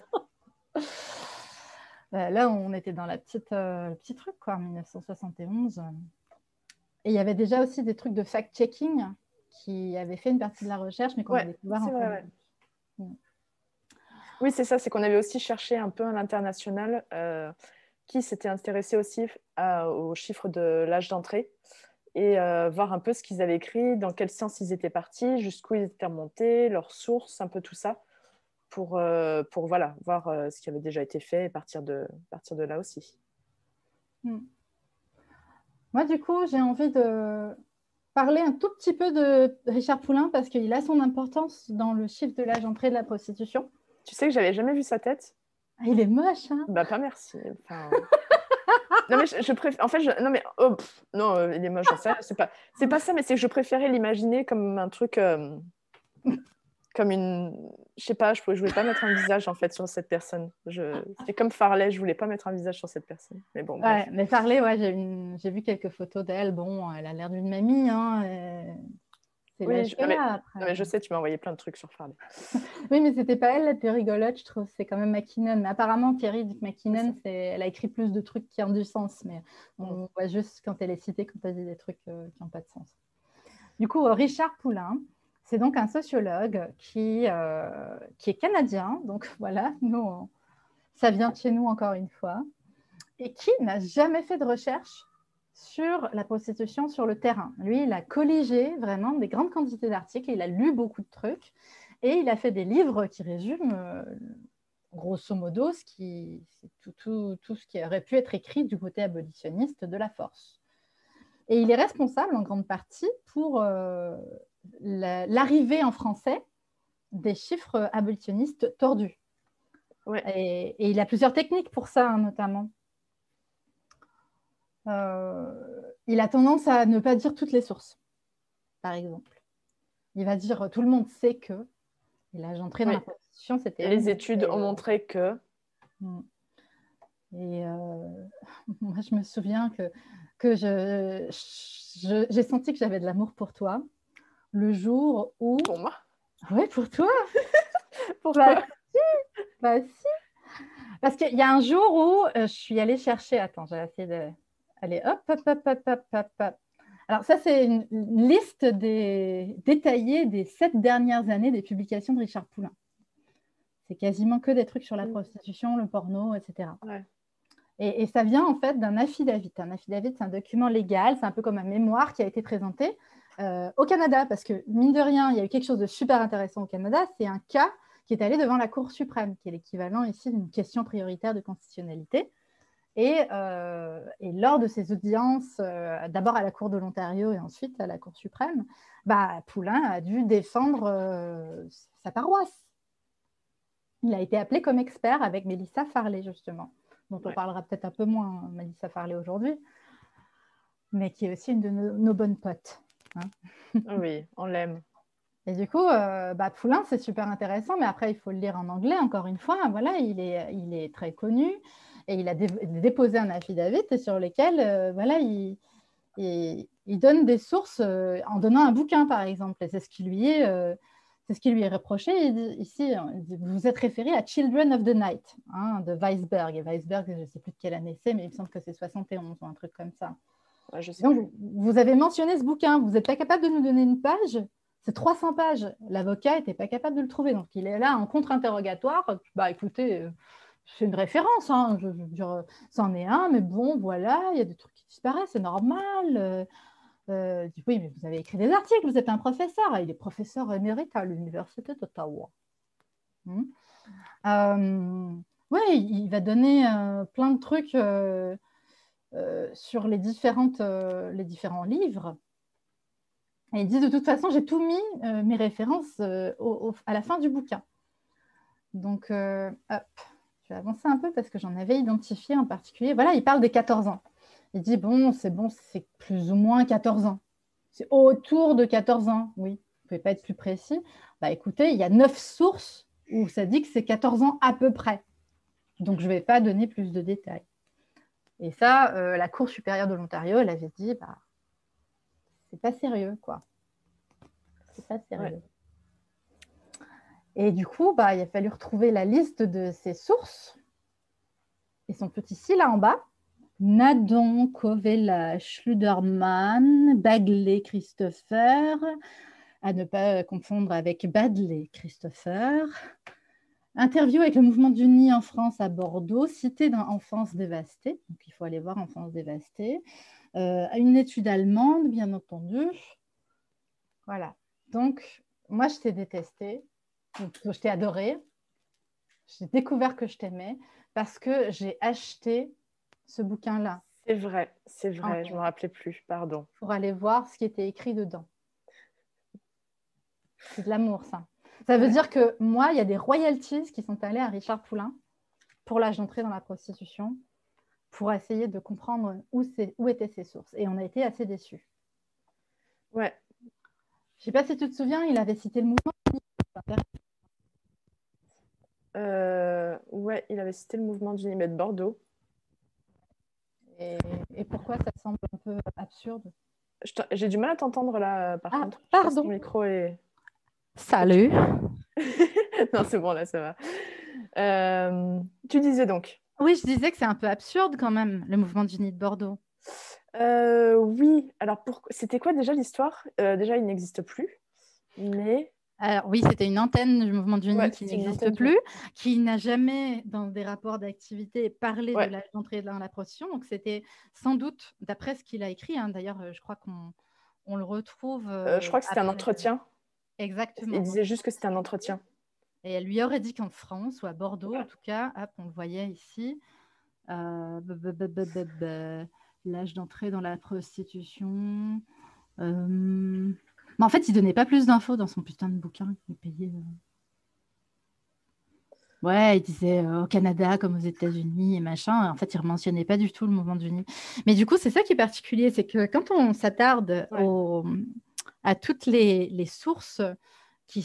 Là, on était dans le petit truc, quoi, 1971. Et il y avait déjà aussi des trucs de fact-checking qui avaient fait une partie de la recherche, mais qu'on a Ouais, découvert c'est en vrai, cours de ouais. route. Oui, c'est ça, c'est qu'on avait aussi cherché un peu à l'international qui s'était intéressé aussi aux chiffres de l'âge d'entrée et voir un peu ce qu'ils avaient écrit, dans quel sens ils étaient partis, jusqu'où ils étaient remontés, leurs sources, un peu tout ça, pour voilà, voir ce qui avait déjà été fait et partir de là aussi. Mm. Moi, du coup, j'ai envie de parler un tout petit peu de Richard Poulain parce qu'il a son importance dans le chiffre de l'âge d'entrée de la prostitution. Tu sais que j'avais jamais vu sa tête. Ah, il est moche, hein. Bah pas merci. Enfin... Non mais je préfère. En fait, non mais non, il est moche, j'en sais rien. C'est pas ça, mais c'est que je préférais l'imaginer comme un truc, comme une. Je sais pas, je voulais pas mettre un visage en fait sur cette personne. C'était comme Farley, je voulais pas mettre un visage sur cette personne. Mais bon, bref. Ouais, mais Farley, ouais, j'ai vu quelques photos d'elle. Bon, elle a l'air d'une mamie, hein. C'est Oui, l'âge qu'elle a non, après. mais je sais, tu m'as envoyé plein de trucs sur Farley. Oui, mais c'était pas elle la plus rigolote, je trouve. C'est quand même McKinnon. Mais apparemment, Thierry dit que C'est ça. McKinnon, elle a écrit plus de trucs qui ont du sens. Mais Mm. on voit juste quand elle est citée, quand elle dit des trucs qui n'ont pas de sens. Du coup, Richard Poulain, c'est donc un sociologue qui est canadien. Donc voilà, nous, ça vient de chez nous encore une fois. Et qui n'a jamais fait de recherche sur la prostitution sur le terrain. Lui, il a colligé vraiment des grandes quantités d'articles, il a lu beaucoup de trucs, et il a fait des livres qui résument grosso modo, c'est tout ce qui aurait pu être écrit du côté abolitionniste de la force. Et il est responsable en grande partie pour l'arrivée en français des chiffres abolitionnistes tordus. Ouais. Et il a plusieurs techniques pour ça, hein, notamment. Il a tendance à ne pas dire toutes les sources, par exemple. Il va dire tout le monde sait que. Et là, j'entrais dans la Constitution, c'était. Les études ont montré que. Et moi, je me souviens que j'ai senti que j'avais de l'amour pour toi le jour où. Pour moi? Oui, pour toi. Pourquoi? Bah si. Parce qu'il y a un jour où je suis allée chercher. Attends, j'ai essayé de. Allez, hop, hop, hop, hop, hop, hop, hop. Alors, ça, c'est une liste détaillée des 7 dernières années des publications de Richard Poulain. C'est quasiment que des trucs sur la prostitution, le porno, etc. Ouais. Et ça vient en fait d'un affidavit. Un affidavit, c'est un document légal, c'est un peu comme un mémoire qui a été présenté au Canada, parce que, mine de rien, il y a eu quelque chose de super intéressant au Canada, c'est un cas qui est allé devant la Cour suprême, qui est l'équivalent ici d'une question prioritaire de constitutionnalité. Et lors de ces audiences, d'abord à la Cour de l'Ontario et ensuite à la Cour suprême, Poulain a dû défendre sa paroisse. Il a été appelé comme expert avec Mélissa Farley, justement, dont on parlera peut-être un peu moins, Mélissa Farley, aujourd'hui, mais qui est aussi une de nos bonnes potes. Hein. Oui, on l'aime. Et du coup, Poulain, c'est super intéressant, mais après, il faut le lire en anglais, encore une fois. Voilà, il est très connu. Et il a déposé un affidavit sur lequel il donne des sources en donnant un bouquin, par exemple. Et c'est ce qui lui est reproché. Il dit, ici, vous vous êtes référé à Children of the Night, hein, de Weisberg. Et Weisberg, je ne sais plus de quelle année c'est, mais il me semble que c'est 71 ou un truc comme ça. Ouais, je sais donc, vous avez mentionné ce bouquin. Vous n'êtes pas capable de nous donner une page? C'est 300 pages. L'avocat n'était pas capable de le trouver. Donc, il est là en contre-interrogatoire. Écoutez... c'est une référence, hein, je veux dire, c'en est un, mais bon, voilà, il y a des trucs qui disparaissent, c'est normal. Oui, mais vous avez écrit des articles, vous êtes un professeur. Il est professeur émérite à l'Université d'Ottawa. Oui, il va donner plein de trucs sur les différents livres. Et il dit, de toute façon, j'ai tout mis, mes références, à la fin du bouquin. Donc, hop. Je vais avancer un peu parce que j'en avais identifié en particulier. Voilà, il parle des 14 ans. Il dit, c'est plus ou moins 14 ans. C'est autour de 14 ans, oui. Vous ne pouvez pas être plus précis. Écoutez, il y a 9 sources où ça dit que c'est 14 ans à peu près. Donc, je ne vais pas donner plus de détails. Et ça, la Cour supérieure de l'Ontario, elle avait dit, c'est pas sérieux, quoi. C'est pas sérieux. Ouais. Et du coup, il a fallu retrouver la liste de ces sources. Et son petit C là en bas, Nadon, Kovela, Schluderman, Bagley, Christopher, à ne pas confondre avec Badley, Christopher. Interview avec le mouvement du Nid en France à Bordeaux, cité dans Enfance dévastée, donc il faut aller voir Enfance dévastée. Une étude allemande, bien entendu. Voilà. Donc, moi, je t'ai détesté, je t'ai adoré, j'ai découvert que je t'aimais parce que j'ai acheté ce bouquin-là. C'est vrai, je ne me rappelais plus, pardon. Pour aller voir ce qui était écrit dedans. C'est de l'amour, ça. Ça veut dire que moi, il y a des royalties qui sont allées à Richard Poulain pour l'âge d'entrée dans la prostitution, pour essayer de comprendre où étaient ses sources. Et on a été assez déçus. Ouais. Je ne sais pas si tu te souviens, il avait cité le mouvement. Ouais, il avait cité le mouvement du Nîmes de Bordeaux. Et pourquoi ça te semble un peu absurde? J'ai du mal à t'entendre là, par contre. Pardon. Ton micro est... Salut. Non, c'est bon, là, ça va. Tu disais donc? Oui, je disais que c'est un peu absurde quand même, le mouvement du Nid de Bordeaux. Oui, alors c'était quoi déjà l'histoire? Déjà, il n'existe plus, mais... Alors oui, c'était une antenne du mouvement du Nid qui n'existe plus, qui n'a jamais, dans des rapports d'activité, parlé de l'âge d'entrée dans la prostitution. Donc c'était sans doute, d'après ce qu'il a écrit, hein, d'ailleurs, je crois qu'on le retrouve... je crois que c'était un entretien. Exactement. Il disait juste que c'était un entretien. Et elle lui aurait dit qu'en France, ou à Bordeaux, en tout cas, hop, on le voyait ici, l'âge d'entrée dans la prostitution. Mais en fait, il donnait pas plus d'infos dans son putain de bouquin qu'il payait. Ouais, il disait au Canada comme aux États-Unis et machin. En fait, il ne mentionnait pas du tout le mouvement du Nil. Mais du coup, c'est ça qui est particulier, c'est que quand on s'attarde à toutes les sources qui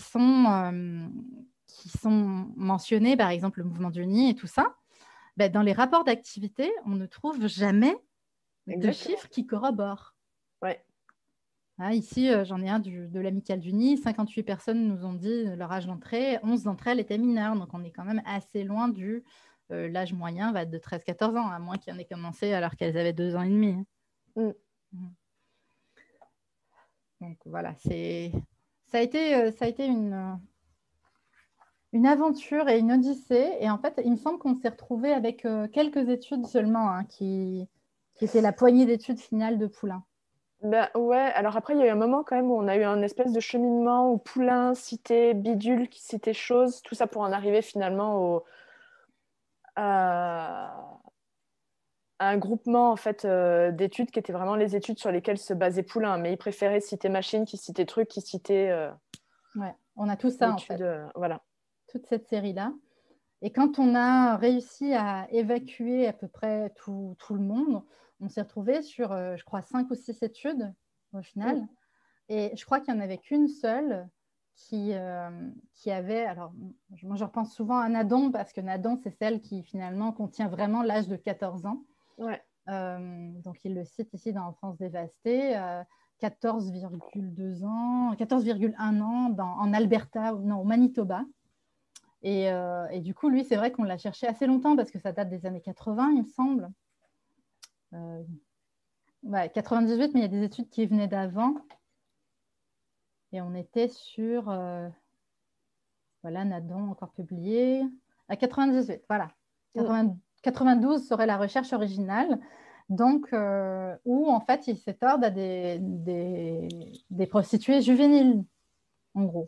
sont mentionnées, par exemple le mouvement du Nil et tout ça, ben, dans les rapports d'activité, on ne trouve jamais de chiffres qui corroborent. Ouais. Ah, ici, j'en ai un de l'Amicale du Nid. 58 personnes nous ont dit leur âge d'entrée. 11 d'entre elles étaient mineures. Donc, on est quand même assez loin du... l'âge moyen va être de 13-14 ans, à moins qu'il y en ait commencé alors qu'elles avaient 2 ans et demi. Mm. Donc, voilà. Ça a été une aventure et une odyssée. Et en fait, il me semble qu'on s'est retrouvé avec quelques études seulement, qui étaient la poignée d'études finales de Poulain. Ben, ouais, alors après, il y a eu un moment quand même où on a eu un espèce de cheminement où Poulain citait Bidule, qui citait Chose, tout ça pour en arriver finalement à un groupement en fait, d'études qui étaient vraiment les études sur lesquelles se basait Poulain. Mais il préférait citer Machine, qui citait Truc, qui citait Ouais, on a tout ça en fait. Voilà. Toute cette série-là. Et quand on a réussi à évacuer à peu près tout le monde, on s'est retrouvé sur, je crois, 5 ou 6 études au final. Et je crois qu'il n'y en avait qu'une seule qui avait... Alors, moi, je repense souvent à Nadon, parce que Nadon, c'est celle qui, finalement, contient vraiment l'âge de 14 ans. Ouais. Donc, il le cite ici dans Enfance dévastée. 14,2 ans, 14,1 ans en Alberta, non, au Manitoba. Et du coup, lui, c'est vrai qu'on l'a cherché assez longtemps parce que ça date des années 80, il me semble. 98, mais il y a des études qui venaient d'avant. Et on était sur, voilà, Nadon, encore publié, à 98, voilà. 92 serait la recherche originale, donc, où en fait, il s'étorde à des prostituées juvéniles, en gros.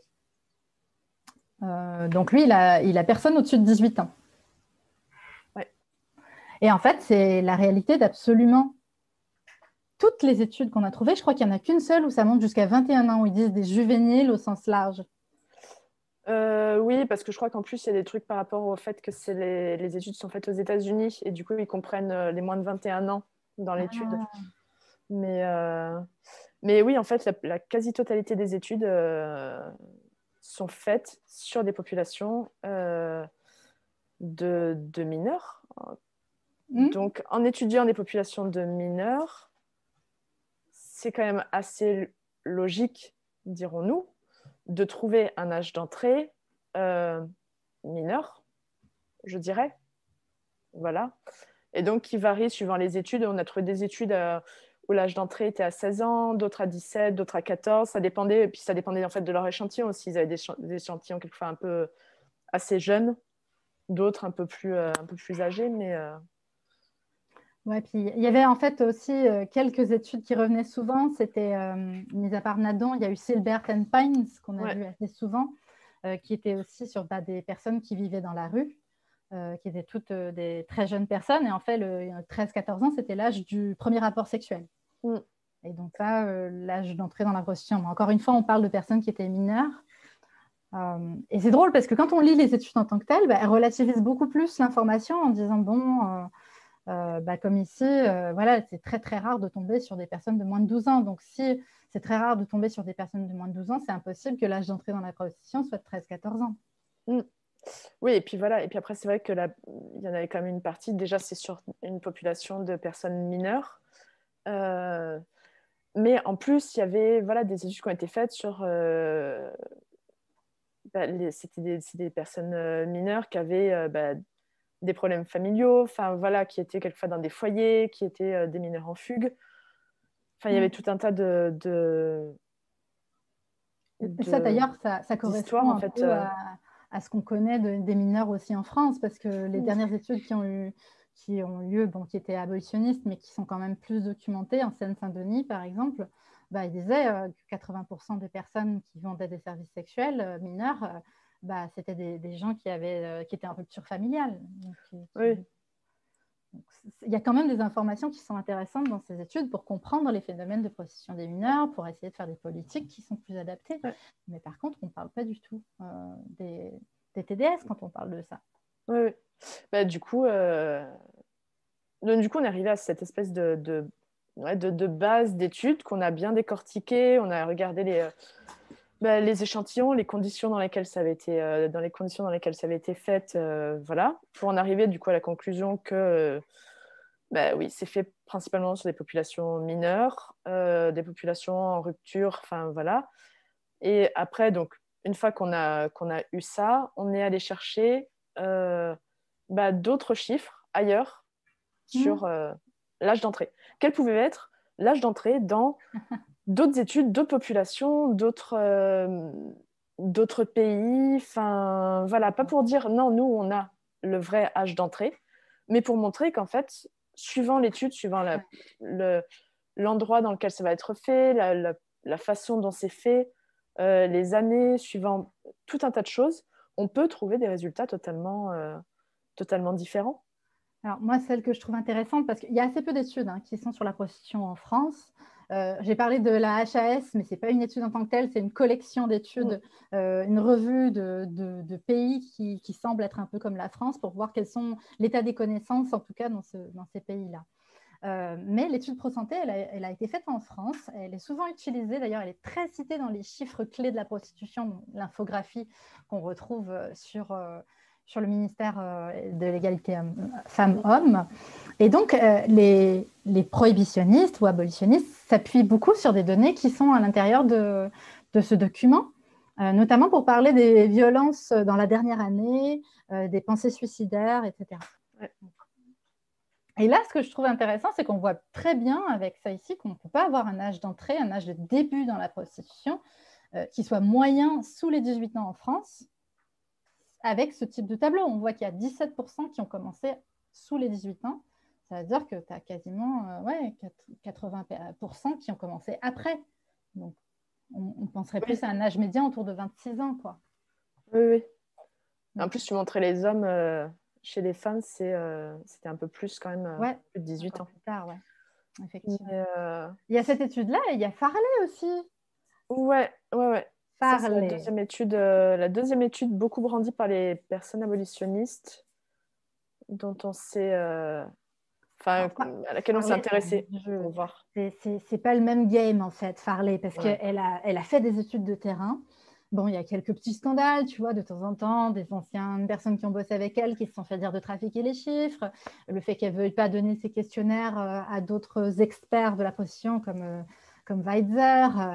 Donc lui, il a personne au-dessus de 18 ans. Ouais. Et en fait, c'est la réalité d'absolument toutes les études qu'on a trouvées. Je crois qu'il n'y en a qu'une seule où ça monte jusqu'à 21 ans, où ils disent des juvéniles au sens large. Oui, parce que je crois qu'en plus, il y a des trucs par rapport au fait que les études sont faites aux États-Unis et du coup, ils comprennent les moins de 21 ans dans l'étude. Mais oui, en fait, la quasi-totalité des études sont faites sur des populations de mineurs. Donc, en étudiant des populations de mineurs, c'est quand même assez logique, dirons-nous, de trouver un âge d'entrée mineur, je dirais. Voilà. Et donc, qui varie suivant les études. On a trouvé des études où l'âge d'entrée était à 16 ans, d'autres à 17, d'autres à 14. Ça dépendait, et puis ça dépendait en fait de leur échantillon aussi. Ils avaient des échantillons quelquefois un peu assez jeunes, d'autres un peu plus âgés, mais... Ouais, puis il y avait en fait aussi quelques études qui revenaient souvent. C'était, mis à part Nadon, il y a eu Silbert and Pines, qu'on a vu assez souvent, qui était aussi sur des personnes qui vivaient dans la rue, qui étaient toutes des très jeunes personnes. Et en fait, le 13-14 ans, c'était l'âge du premier rapport sexuel. Et donc pas l'âge d'entrée dans la prostitution. Mais encore une fois, on parle de personnes qui étaient mineures. Et c'est drôle parce que quand on lit les études en tant que telles, elles relativisent beaucoup plus l'information en disant, bon... comme ici, voilà, c'est très très rare de tomber sur des personnes de moins de 12 ans. Donc si c'est très rare de tomber sur des personnes de moins de 12 ans, c'est impossible que l'âge d'entrée dans la prostitution soit de 13-14 ans. Oui, et puis voilà. Et puis après, c'est vrai que il y en avait quand même une partie. Déjà, c'est sur une population de personnes mineures. Mais en plus, il y avait des études qui ont été faites sur... c'était des personnes mineures qui avaient des problèmes familiaux, qui étaient quelquefois dans des foyers, qui étaient des mineurs en fugue. Il y avait tout un tas ça, d'ailleurs, ça correspond en un fait, peu à ce qu'on connaît des mineurs aussi en France, parce que les dernières études qui ont lieu, qui étaient abolitionnistes, mais qui sont quand même plus documentées, en Seine-Saint-Denis, par exemple, ils disaient que 80% des personnes qui vendaient des services sexuels mineurs c'était des gens qui étaient en rupture familiale. Donc, Oui. donc, il y a quand même des informations qui sont intéressantes dans ces études pour comprendre les phénomènes de prostitution des mineurs, pour essayer de faire des politiques qui sont plus adaptées. Ouais. Mais par contre, on ne parle pas du tout des TDS quand on parle de ça. Oui, oui. Bah, du coup, on est arrivé à cette espèce de base d'études qu'on a bien décortiquées. On a regardé les échantillons, les conditions dans lesquelles ça avait été, fait, voilà, pour en arriver du coup à la conclusion que oui, c'est fait principalement sur des populations mineures, des populations en rupture, enfin voilà. Et après, donc, une fois qu'on a eu ça, on est allé chercher d'autres chiffres ailleurs sur l'âge d'entrée. Quel pouvait être l'âge d'entrée dans d'autres études, d'autres populations, d'autres pays. Enfin, voilà, pas pour dire non, nous, on a le vrai âge d'entrée, mais pour montrer qu'en fait, suivant l'étude, suivant l'endroit dans lequel ça va être fait, la façon dont c'est fait, les années, suivant tout un tas de choses, on peut trouver des résultats totalement différents. Alors, moi, celle que je trouve intéressante, parce qu'il y a assez peu d'études qui sont sur la prostitution en France. J'ai parlé de la HAS, mais ce n'est pas une étude en tant que telle, c'est une collection d'études, une revue de pays qui semblent être un peu comme la France pour voir quels sont l'état des connaissances, en tout cas dans ces pays-là. Mais l'étude ProSanté, elle a été faite en France. Elle est souvent utilisée, d'ailleurs, elle est très citée dans les chiffres clés de la prostitution, l'infographie qu'on retrouve sur le ministère de l'égalité femmes-hommes. Et donc, les prohibitionnistes ou abolitionnistes s'appuient beaucoup sur des données qui sont à l'intérieur de ce document, notamment pour parler des violences dans la dernière année, des pensées suicidaires, etc. Ouais. Et là, ce que je trouve intéressant, c'est qu'on voit très bien avec ça ici qu'on ne peut pas avoir un âge d'entrée, un âge de début dans la prostitution qui soit moyen sous les 18 ans en France. Avec ce type de tableau, on voit qu'il y a 17% qui ont commencé sous les 18 ans. Ça veut dire que tu as quasiment 80% qui ont commencé après. Donc, on penserait plus à un âge médian autour de 26 ans, quoi. Oui. En plus, tu montrais les hommes. Chez les femmes, c'était un peu plus quand même, plus de 18 ans. Plus tard, ouais. Effectivement. Mais, il y a cette étude-là et il y a Farley aussi. Ouais. Ça, c'est Farley. la deuxième étude beaucoup brandie par les personnes abolitionnistes dont on sait, à laquelle on s'est intéressé pour voir. C'est pas le même game en fait, Farley, parce qu'elle a fait des études de terrain. Bon, il y a quelques petits scandales, tu vois, de temps en temps, des anciennes personnes qui ont bossé avec elle qui se sont fait dire de trafiquer les chiffres, le fait qu'elle ne veuille pas donner ses questionnaires à d'autres experts de la position comme Weitzer.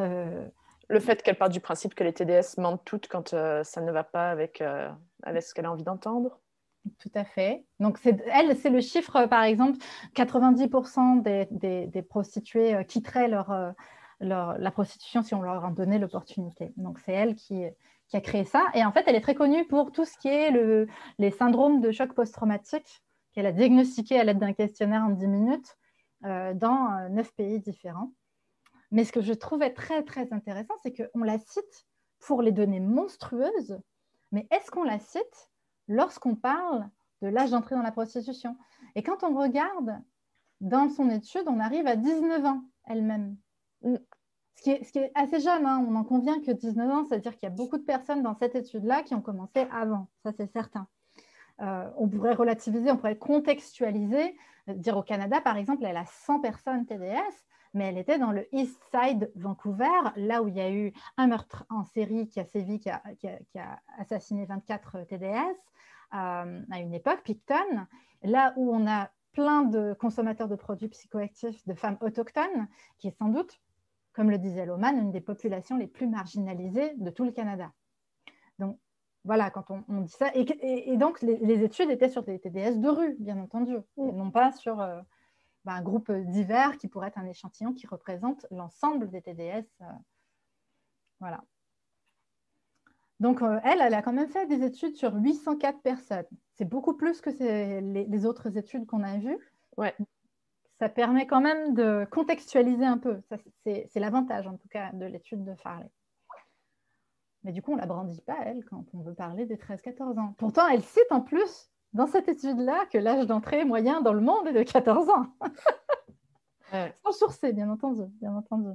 Le fait qu'elle parte du principe que les TDS mentent toutes quand ça ne va pas avec ce qu'elle a envie d'entendre. Tout à fait. Donc, c'est le chiffre, par exemple, 90% des prostituées quitteraient la prostitution si on leur en donnait l'opportunité. Donc, c'est elle qui a créé ça. Et en fait, elle est très connue pour tout ce qui est les syndromes de choc post-traumatique qu'elle a diagnostiqué à l'aide d'un questionnaire en 10 minutes dans 9 pays différents. Mais ce que je trouvais très, très intéressant, c'est qu'on la cite pour les données monstrueuses, mais est-ce qu'on la cite lorsqu'on parle de l'âge d'entrée dans la prostitution? Et quand on regarde dans son étude, on arrive à 19 ans elle-même. Ce qui est assez jeune, on en convient que 19 ans, c'est-à-dire qu'il y a beaucoup de personnes dans cette étude-là qui ont commencé avant, ça c'est certain. On pourrait relativiser, on pourrait contextualiser, dire au Canada, par exemple, elle a 100 personnes TDS, mais elle était dans le East Side Vancouver, là où il y a eu un meurtre en série qui a sévi, qui a assassiné 24 TDS à une époque, Picton, là où on a plein de consommateurs de produits psychoactifs de femmes autochtones, qui est sans doute, comme le disait Lohmann, une des populations les plus marginalisées de tout le Canada. Donc, voilà, quand on dit ça. Et donc, les études étaient sur des TDS de rue, bien entendu, et non pas sur un groupe divers qui pourrait être un échantillon qui représente l'ensemble des TDS. Voilà. Donc, elle a quand même fait des études sur 804 personnes. C'est beaucoup plus que les autres études qu'on a vues. Ouais. Ça permet quand même de contextualiser un peu. C'est l'avantage, en tout cas, de l'étude de Farley. Mais du coup, on ne la brandit pas, elle, quand on veut parler des 13-14 ans. Pourtant, elle cite en plus, dans cette étude-là, que l'âge d'entrée moyen dans le monde est de 14 ans. Sans sourcer, bien entendu. Bien entendu.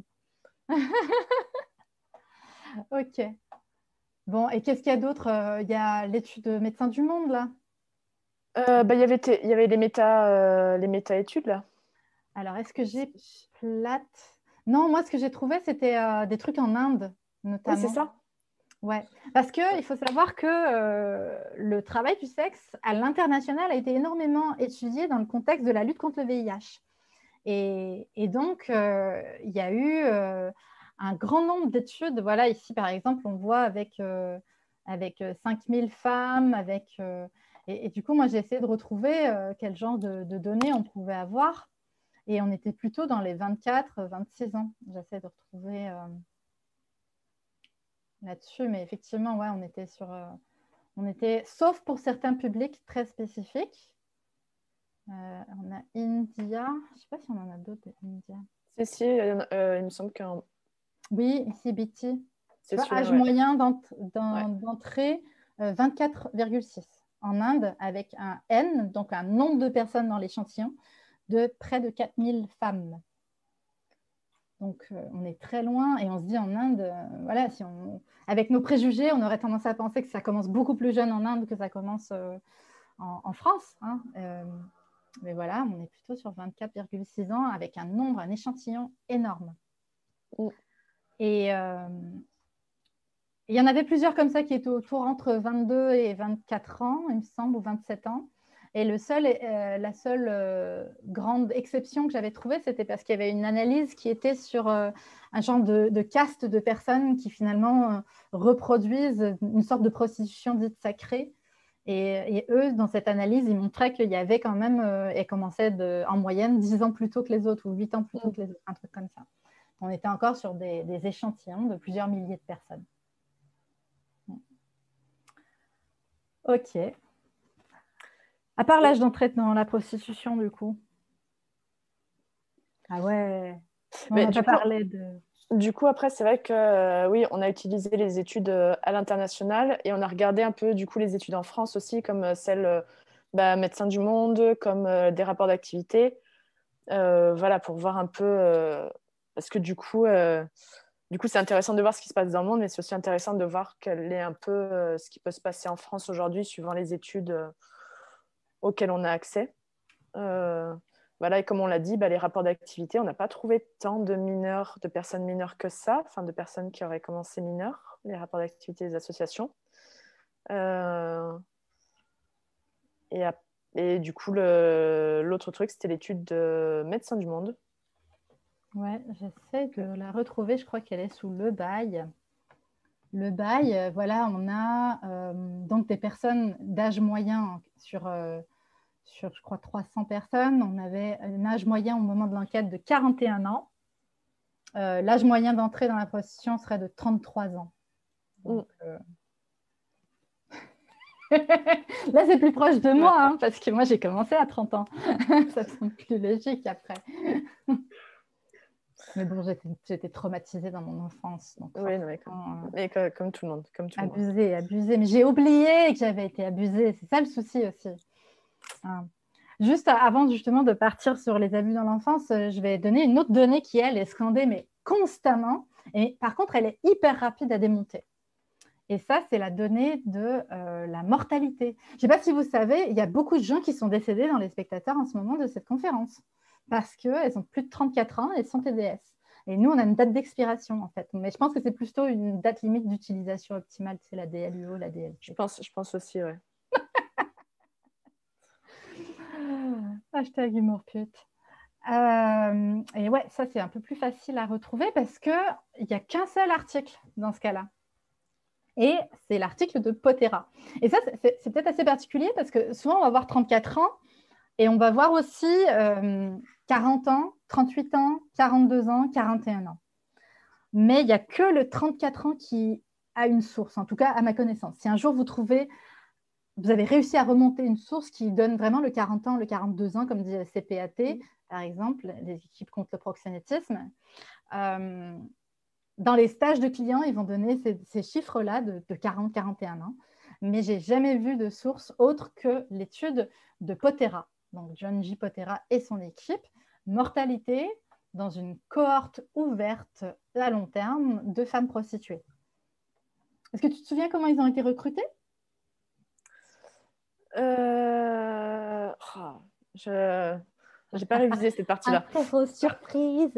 OK. Bon, et qu'est-ce qu'il y a d'autre? Il y a l'étude de Médecins du Monde, là. Il y avait les méta-études, là. Alors, est-ce que j'ai plate? Non, moi, ce que j'ai trouvé, c'était des trucs en Inde, notamment. Oui, c'est ça. Ouais, parce qu'il faut savoir que le travail du sexe à l'international a été énormément étudié dans le contexte de la lutte contre le VIH. Et donc, il y a eu un grand nombre d'études. Voilà, ici, par exemple, on voit avec 5000 femmes. Et du coup, moi, j'ai essayé de retrouver quel genre de données on pouvait avoir. Et on était plutôt dans les 24-26 ans. J'essaie de retrouver là-dessus. Mais effectivement, ouais, on était, sauf pour certains publics très spécifiques. On a India. Je ne sais pas si on en a d'autres d'India. Si, il me semble qu'un... Oui, ici, BT. C'est celui-là, âge ouais. moyen d'entrée, 24,6. En Inde, avec un N, donc un nombre de personnes dans l'échantillon, de près de 4000 femmes. Donc, on est très loin et on se dit en Inde, voilà, avec nos préjugés, on aurait tendance à penser que ça commence beaucoup plus jeune en Inde que ça commence en France. Hein. Mais voilà, on est plutôt sur 24,6 ans avec un échantillon énorme. Et il y en avait plusieurs comme ça qui étaient autour entre 22 et 24 ans, il me semble, ou 27 ans. Et la seule grande exception que j'avais trouvée, c'était parce qu'il y avait une analyse qui était sur un genre de caste de personnes qui finalement reproduisent une sorte de prostitution dite sacrée. Et eux, dans cette analyse, ils montraient qu'il y avait quand même, et commençaient en moyenne 10 ans plus tôt que les autres, ou 8 ans plus tôt que les autres, un truc comme ça. On était encore sur des échantillons de plusieurs milliers de personnes. OK. À part l'âge d'entrée dans la prostitution, du coup. Ah ouais. On n'a pas parlé de... Du coup, après, c'est vrai que oui, on a utilisé les études à l'international et on a regardé un peu, du coup, les études en France aussi, comme celles Médecins du Monde, comme des rapports d'activité. Voilà, pour voir un peu... parce que du coup, c'est intéressant de voir ce qui se passe dans le monde, mais c'est aussi intéressant de voir quel est un peu ce qui peut se passer en France aujourd'hui, suivant les études auxquelles on a accès. Voilà, et comme on l'a dit, les rapports d'activité, on n'a pas trouvé tant de personnes mineures que ça, enfin de personnes qui auraient commencé mineures, les rapports d'activité des associations. Et du coup, l'autre truc, c'était l'étude de Médecins du Monde. Ouais, j'essaie de la retrouver, je crois qu'elle est sous le bail. Le bail, voilà, on a donc des personnes d'âge moyen sur, je crois, 300 personnes. On avait un âge moyen au moment de l'enquête de 41 ans. L'âge moyen d'entrée dans la prostitution serait de 33 ans. Donc, là, c'est plus proche de moi, hein, parce que moi, j'ai commencé à 30 ans. Ça semble plus logique après. Mais bon, j'étais traumatisée dans mon enfance. Donc oui, mais comme tout le monde. Abusée. Mais j'ai oublié que j'avais été abusée. C'est ça le souci aussi. Hein. Juste avant justement de partir sur les abus dans l'enfance, je vais donner une autre donnée qui, elle, est scandée, mais constamment. Et par contre, elle est hyper rapide à démonter. Et ça, c'est la donnée de la mortalité. Je ne sais pas si vous savez, il y a beaucoup de gens qui sont décédés dans les spectateurs en ce moment de cette conférence parce qu'elles ont plus de 34 ans et sont TDS. Et nous, on a une date d'expiration, en fait. Mais je pense que c'est plutôt une date limite d'utilisation optimale. C'est la DLUO, la DLT. Je pense aussi, ouais. Hashtag humour pute. Et ouais, ça, c'est un peu plus facile à retrouver parce qu'il n'y a qu'un seul article dans ce cas-là. Et c'est l'article de Potera. Et ça, c'est peut-être assez particulier parce que souvent, on va voir 34 ans et on va voir aussi 40 ans, 38 ans, 42 ans, 41 ans. Mais il n'y a que le 34 ans qui a une source, en tout cas à ma connaissance. Si un jour vous avez réussi à remonter une source qui donne vraiment le 40 ans, le 42 ans, comme dit CPAT, par exemple, les équipes contre le proxénétisme, Dans les stages de clients, ils vont donner ces chiffres-là de 40-41 ans. Mais je n'ai jamais vu de source autre que l'étude de Potera, donc John J. Potera et son équipe, mortalité dans une cohorte ouverte à long terme de femmes prostituées. Est-ce que tu te souviens comment ils ont été recrutés? Oh, je n'ai pas révisé cette partie-là. Apéro surprise.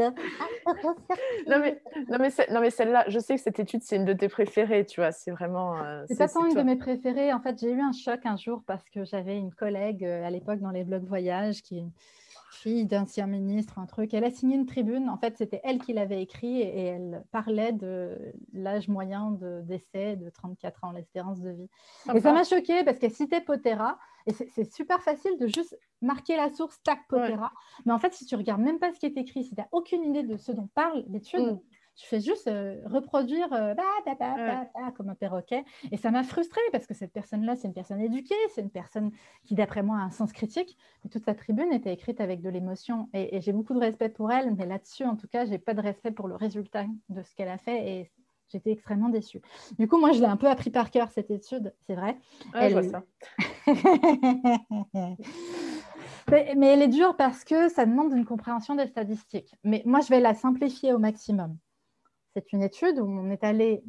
Non, mais celle-là, je sais que cette étude, c'est une de tes préférées, tu vois. C'est vraiment. C'est pas tant une de toi. mes préférées. En fait, j'ai eu un choc un jour parce que j'avais une collègue à l'époque dans les blogs voyage qui est une fille d'ancien ministre, un truc. Elle a signé une tribune. En fait, c'était elle qui l'avait écrit et elle parlait de l'âge moyen de décès de 34 ans, l'espérance de vie. Sympa. Et ça m'a choquée parce qu'elle citait Potera. Et c'est super facile de juste marquer la source, tac, Potera. Ouais. Mais en fait, si tu regardes même pas ce qui est écrit, si tu n'as aucune idée de ce dont parle l'étude, tu fais juste reproduire comme un perroquet. Et ça m'a frustrée parce que cette personne-là, c'est une personne éduquée, c'est une personne qui, d'après moi, a un sens critique. Mais toute sa tribune était écrite avec de l'émotion. Et j'ai beaucoup de respect pour elle, mais là-dessus, en tout cas, je n'ai pas de respect pour le résultat de ce qu'elle a fait. Et j'étais extrêmement déçue. Du coup, moi, je l'ai un peu appris par cœur, cette étude, c'est vrai. Ah, je vois ça. Mais elle est dure parce que ça demande une compréhension des statistiques. Mais moi, je vais la simplifier au maximum. C'est une étude où on est allé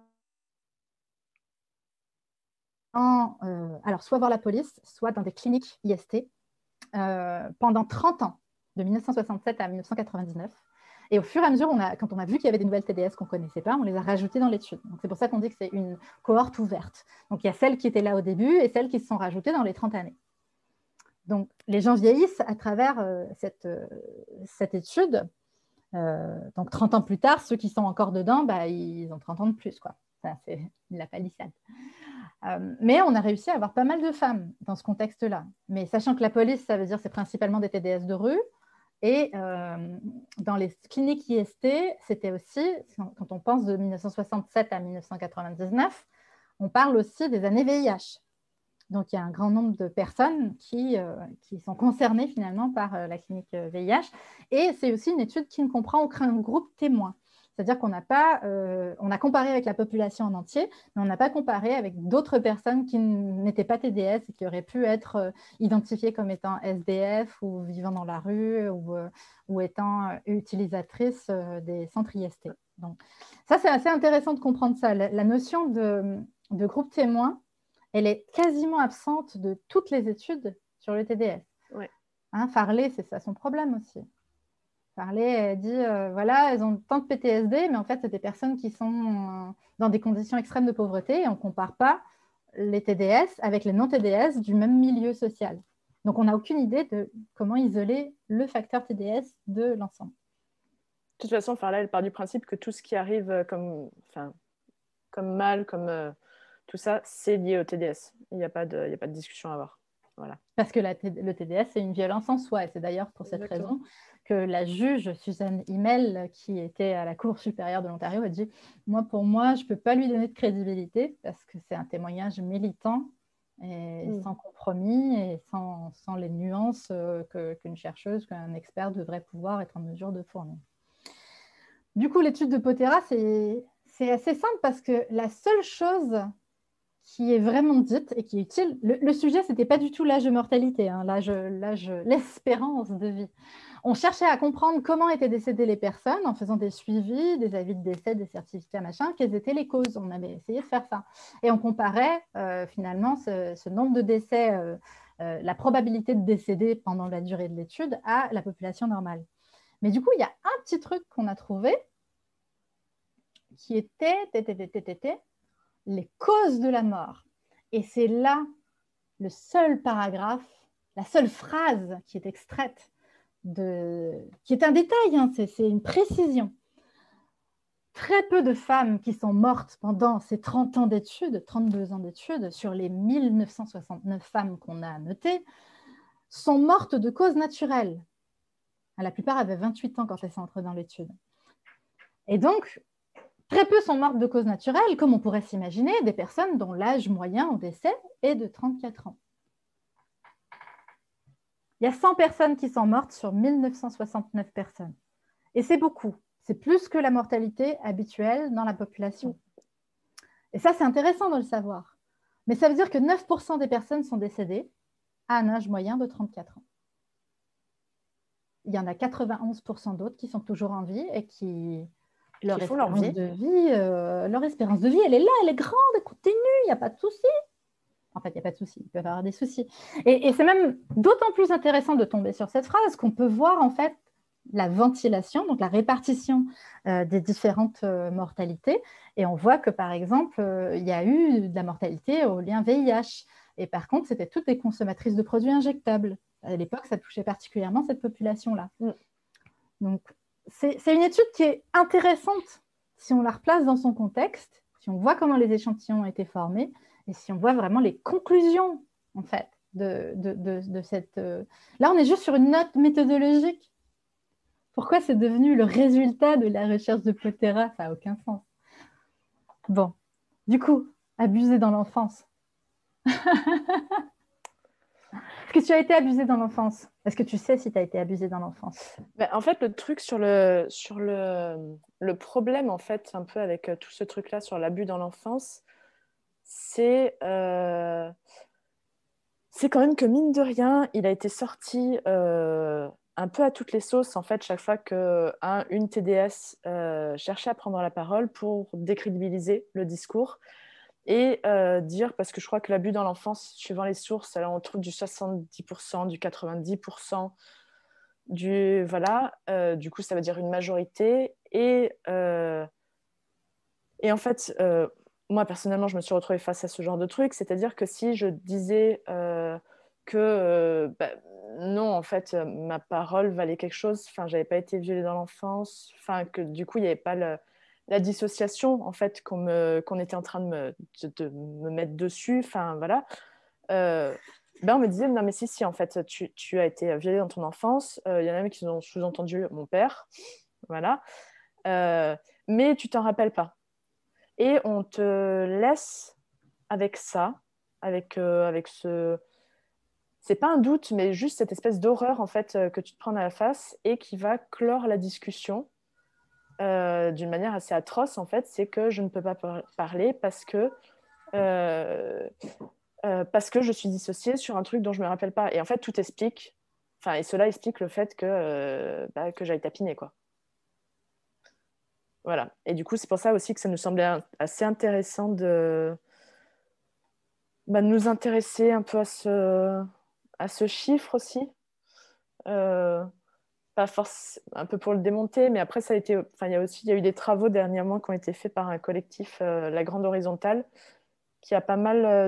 alors soit voir la police, soit dans des cliniques IST pendant 30 ans, de 1967 à 1999. Et au fur et à mesure, quand on a vu qu'il y avait des nouvelles TDS qu'on ne connaissait pas, on les a rajoutées dans l'étude. Donc c'est pour ça qu'on dit que c'est une cohorte ouverte. Donc il y a celles qui étaient là au début et celles qui se sont rajoutées dans les 30 années. Donc les gens vieillissent à travers cette étude. Donc 30 ans plus tard, ceux qui sont encore dedans, ils ont 30 ans de plus, quoi. Ça, c'est la palissade. Mais on a réussi à avoir pas mal de femmes dans ce contexte-là. Mais sachant que la police, ça veut dire c'est principalement des TDS de rue. Et dans les cliniques IST, c'était aussi, quand on pense de 1967 à 1999, on parle aussi des années VIH. Donc, il y a un grand nombre de personnes qui sont concernées finalement par la clinique VIH. Et c'est aussi une étude qui ne comprend aucun groupe témoin. C'est-à-dire qu'on n'a pas, on a comparé avec la population en entier, mais on n'a pas comparé avec d'autres personnes qui n'étaient pas TDS et qui auraient pu être identifiées comme étant SDF ou vivant dans la rue ou étant utilisatrices des centres IST. Donc, ça, c'est assez intéressant de comprendre ça. La notion de groupe témoin, elle est quasiment absente de toutes les études sur le TDS. Ouais. Hein, Farley, c'est ça son problème aussi. Farley, elle dit, voilà, elles ont tant de PTSD, mais en fait, c'est des personnes qui sont dans des conditions extrêmes de pauvreté et on ne compare pas les TDS avec les non-TDS du même milieu social. Donc, on n'a aucune idée de comment isoler le facteur TDS de l'ensemble. De toute façon, Farley, elle part du principe que tout ce qui arrive comme mal, comme tout ça, c'est lié au TDS. Il n'y a pas de discussion à avoir. Voilà. Parce que le TDS, c'est une violence en soi. Et c'est d'ailleurs pour cette raison que la juge Suzanne Himmel, qui était à la Cour supérieure de l'Ontario, a dit « Pour moi, je ne peux pas lui donner de crédibilité parce que c'est un témoignage militant et sans compromis et sans les nuances qu'une chercheuse, qu'un expert devrait pouvoir être en mesure de fournir. » Du coup, l'étude de Potera, c'est assez simple parce que la seule chose qui est vraiment dite et qui est utile. Le sujet, ce n'était pas du tout l'âge de mortalité, hein, l'espérance de vie. On cherchait à comprendre comment étaient décédées les personnes en faisant des suivis, des avis de décès, des certificats, machin, quelles étaient les causes. On avait essayé de faire ça. Et on comparait finalement ce nombre de décès, la probabilité de décéder pendant la durée de l'étude à la population normale. Mais du coup, il y a un petit truc qu'on a trouvé qui était les causes de la mort. Et c'est là le seul paragraphe, la seule phrase qui est extraite, qui est un détail, hein, c'est une précision. Très peu de femmes qui sont mortes pendant ces 30 ans d'études, 32 ans d'études, sur les 1969 femmes qu'on a notées, sont mortes de causes naturelles. La plupart avaient 28 ans quand elles sont entrées dans l'étude. Et donc, très peu sont mortes de causes naturelles, comme on pourrait s'imaginer, des personnes dont l'âge moyen au décès est de 34 ans. Il y a 100 personnes qui sont mortes sur 1969 personnes. Et c'est beaucoup. C'est plus que la mortalité habituelle dans la population. Et ça, c'est intéressant de le savoir. Mais ça veut dire que 9% des personnes sont décédées à un âge moyen de 34 ans. Il y en a 91% d'autres qui sont toujours en vie et qui leur espérance de vie, elle est là, elle est grande, elle continue, il n'y a pas de souci. En fait, il n'y a pas de souci, il peut y avoir des soucis. Et c'est même d'autant plus intéressant de tomber sur cette phrase qu'on peut voir en fait la ventilation, donc la répartition des différentes mortalités. Et on voit que, par exemple, il y a eu de la mortalité au lien VIH. Et par contre, c'était toutes des consommatrices de produits injectables. À l'époque, ça touchait particulièrement cette population-là. Donc, c'est une étude qui est intéressante si on la replace dans son contexte, si on voit comment les échantillons ont été formés et si on voit vraiment les conclusions, en fait, de cette... Là, on est juste sur une note méthodologique. Pourquoi c'est devenu le résultat de la recherche de Plotera? Ça n'a aucun sens. Bon, du coup, abuser dans l'enfance. Est-ce que tu as été abusée dans l'enfance? Est-ce que tu sais si tu as été abusée dans l'enfance? En fait, le truc sur le problème, en fait, un peu avec tout ce truc-là sur l'abus dans l'enfance, c'est quand même que, mine de rien, il a été sorti un peu à toutes les sauces, en fait, chaque fois qu'une TDS cherchait à prendre la parole pour décrédibiliser le discours et dire, parce que je crois que l'abus dans l'enfance, suivant les sources, alors on trouve du 70%, du 90%, du coup, ça veut dire une majorité. Et en fait, moi, personnellement, je me suis retrouvée face à ce genre de truc, c'est-à-dire que si je disais que non, en fait, ma parole valait quelque chose, enfin, j'avais pas été violée dans l'enfance, enfin, que du coup, il n'y avait pas la dissociation, en fait, qu'on était en train de me mettre dessus, enfin, voilà. On me disait, non, mais si, en fait, tu as été violée dans ton enfance. Il y en a même qui ont sous-entendu mon père, voilà. Mais tu t'en rappelles pas. Et on te laisse avec ça, avec ce... C'est pas un doute, mais juste cette espèce d'horreur, en fait, que tu te prends à la face et qui va clore la discussion d'une manière assez atroce, en fait. C'est que je ne peux pas parler parce que je suis dissociée sur un truc dont je ne me rappelle pas. Et en fait, tout explique, et cela explique le fait que j'aille tapiner, quoi. Voilà. Et du coup, c'est pour ça aussi que ça nous semblait assez intéressant de nous intéresser un peu à ce chiffre aussi. Pas force, un peu pour le démonter, mais après, il y a eu des travaux dernièrement qui ont été faits par un collectif, La Grande Horizontale, qui a pas mal,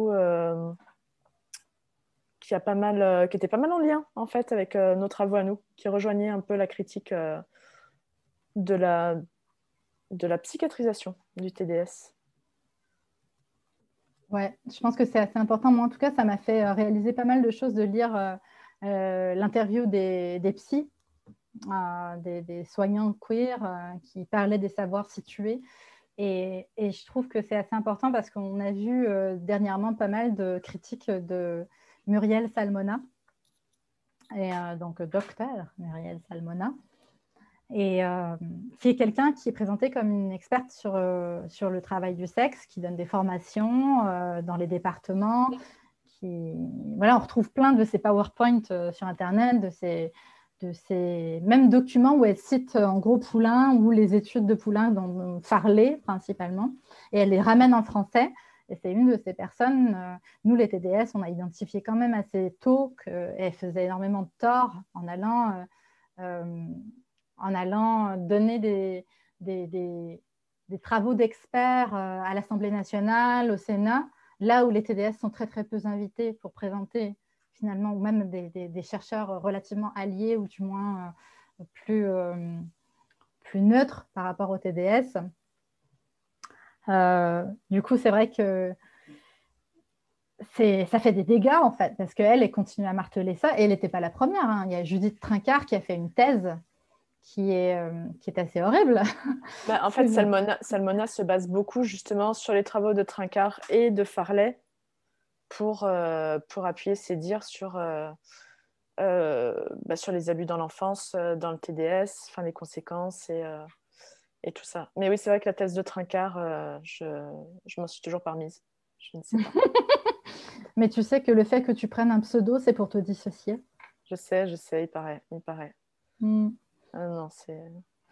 qui était pas mal en lien, en fait, avec nos travaux à nous, qui rejoignaient un peu la critique de la psychiatrisation du TDS. Ouais, je pense que c'est assez important. Moi, en tout cas, ça m'a fait réaliser pas mal de choses de lire l'interview des psys, des soignants queer qui parlaient des savoirs situés. Et je trouve que c'est assez important parce qu'on a vu dernièrement pas mal de critiques de Muriel Salmona, et donc docteur Muriel Salmona, et qui est quelqu'un qui est présenté comme une experte sur le travail du sexe, qui donne des formations dans les départements. Voilà, on retrouve plein de ces PowerPoint sur Internet, de ces mêmes documents où elle cite en gros Poulain ou les études de Poulain dont Farley principalement, et elle les ramène en français. Et c'est une de ces personnes, nous les TDS, on a identifié quand même assez tôt qu'elle faisait énormément de tort en allant donner des travaux d'experts à l'Assemblée nationale, au Sénat, là où les TDS sont très très peu invités pour présenter finalement, ou même des chercheurs relativement alliés ou du moins plus neutres par rapport aux TDS. Du coup, c'est vrai que ça fait des dégâts en fait, parce qu'elle, elle continue à marteler ça, et elle n'était pas la première. Hein. Il y a Judith Trincard qui a fait une thèse qui est assez horrible. En fait, Salmona se base beaucoup justement sur les travaux de Trincard et de Farley pour appuyer ses dires sur sur les abus dans l'enfance, dans le TDS, enfin, les conséquences et tout ça. Mais oui, c'est vrai que la thèse de Trincard, je m'en suis toujours pas remise. Je ne sais pas. Mais tu sais que le fait que tu prennes un pseudo, c'est pour te dissocier. Je sais, il paraît. Mm. Ah non, c'est...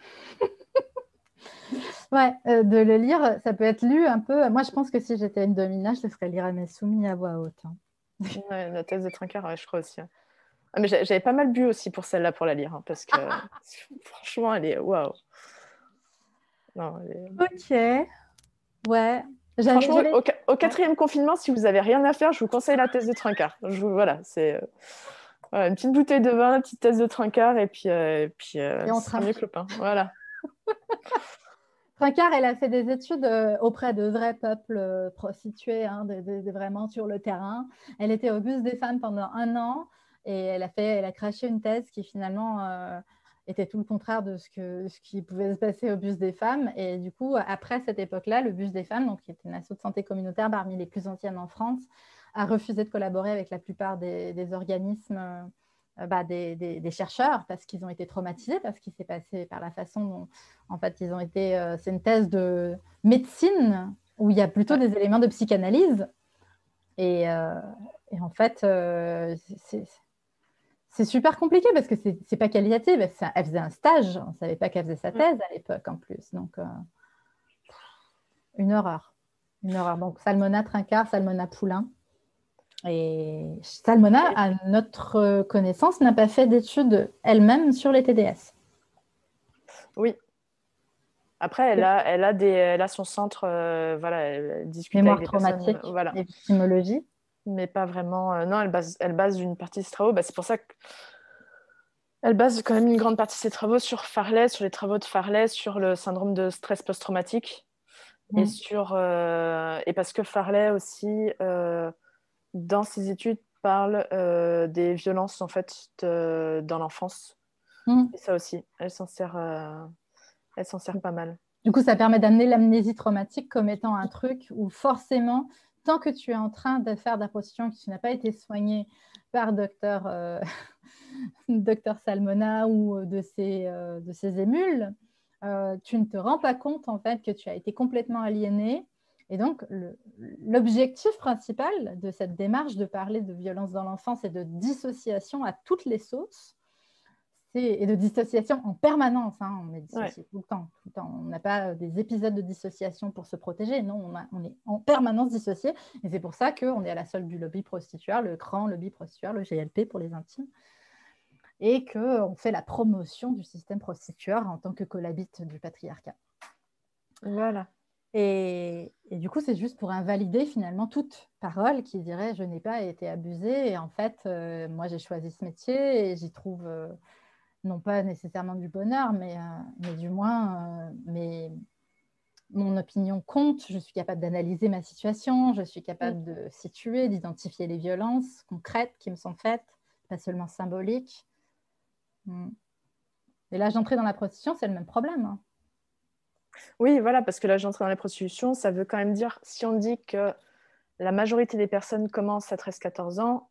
Ouais, de le lire, ça peut être lu un peu. Moi, je pense que si j'étais une domina, je le ferais lire à mes soumis à voix haute. Hein. Ouais, la thèse de Trincard, ouais, je crois aussi. Hein. Ah, mais j'avais pas mal bu aussi pour celle-là, pour la lire, hein, parce que franchement, elle est... Waouh. Non, elle est... Ok, ouais. Franchement, J'avais... au 4e confinement, si vous avez rien à faire, je vous conseille la thèse de Trincard. Voilà, c'est une petite bouteille de vin, une petite thèse de Trincard, et puis Et on ce sera mieux que le pain. Voilà. Trincard, elle a fait des études auprès de vrais peuples prostitués, hein, vraiment sur le terrain. Elle était au bus des femmes pendant 1 an et elle a craché une thèse qui finalement était tout le contraire de ce qui pouvait se passer au bus des femmes. Et du coup, après cette époque-là, le bus des femmes, donc, qui était une asso de santé communautaire parmi les plus anciennes en France, a refusé de collaborer avec la plupart des organismes des chercheurs parce qu'ils ont été traumatisés par ce qui s'est passé, par la façon dont en fait ils ont été. C'est une thèse de médecine où il y a plutôt des éléments de psychanalyse et en fait c'est super compliqué parce que c'est pas qualitatif. Elle faisait un stage, on savait pas qu'elle faisait sa thèse à l'époque en plus, donc une horreur. Donc Salmona Trincard, Salmona Poulain. Et Salmona, à notre connaissance, n'a pas fait d'études elle-même sur les TDS. Oui. Après, elle a son centre, elle discute Mémoire avec des traumatique personnes, voilà. et victimologie. Mais pas vraiment. Non, elle base une partie de ses travaux. C'est pour ça qu'elle base quand même une grande partie de ses travaux sur Farley, sur les travaux de Farley, sur le syndrome de stress post-traumatique. Et parce que Farley aussi, dans ses études, parle des violences en fait dans l'enfance. Et ça aussi, elle s'en sert pas mal. Du coup, ça permet d'amener l'amnésie traumatique comme étant un truc où forcément, tant que tu es en train de faire de la prostitution, que tu n'as pas été soigné par docteur Salmona ou de ses émules, tu ne te rends pas compte en fait que tu as été complètement aliéné. Et donc, l'objectif principal de cette démarche de parler de violence dans l'enfance et de dissociation à toutes les sauces, et de dissociation en permanence. Hein, on est dissocié tout le temps. On n'a pas des épisodes de dissociation pour se protéger. Non, on est en permanence dissocié. Et c'est pour ça qu'on est à la solde du lobby prostitueur, le grand lobby prostitueur, le GLP pour les intimes. Et qu'on fait la promotion du système prostitueur en tant que colabite du patriarcat. Voilà. Et du coup, c'est juste pour invalider finalement toute parole qui dirait « je n'ai pas été abusée ». Et en fait, moi, j'ai choisi ce métier et j'y trouve... non pas nécessairement du bonheur, mais du moins, mon opinion compte. Je suis capable d'analyser ma situation, je suis capable de situer, d'identifier les violences concrètes qui me sont faites, pas seulement symboliques. Et l'âge d'entrée dans la prostitution, c'est le même problème. Hein. Oui, voilà, parce que l'âge d'entrée dans la prostitution, ça veut quand même dire, si on dit que la majorité des personnes commencent à 13-14 ans,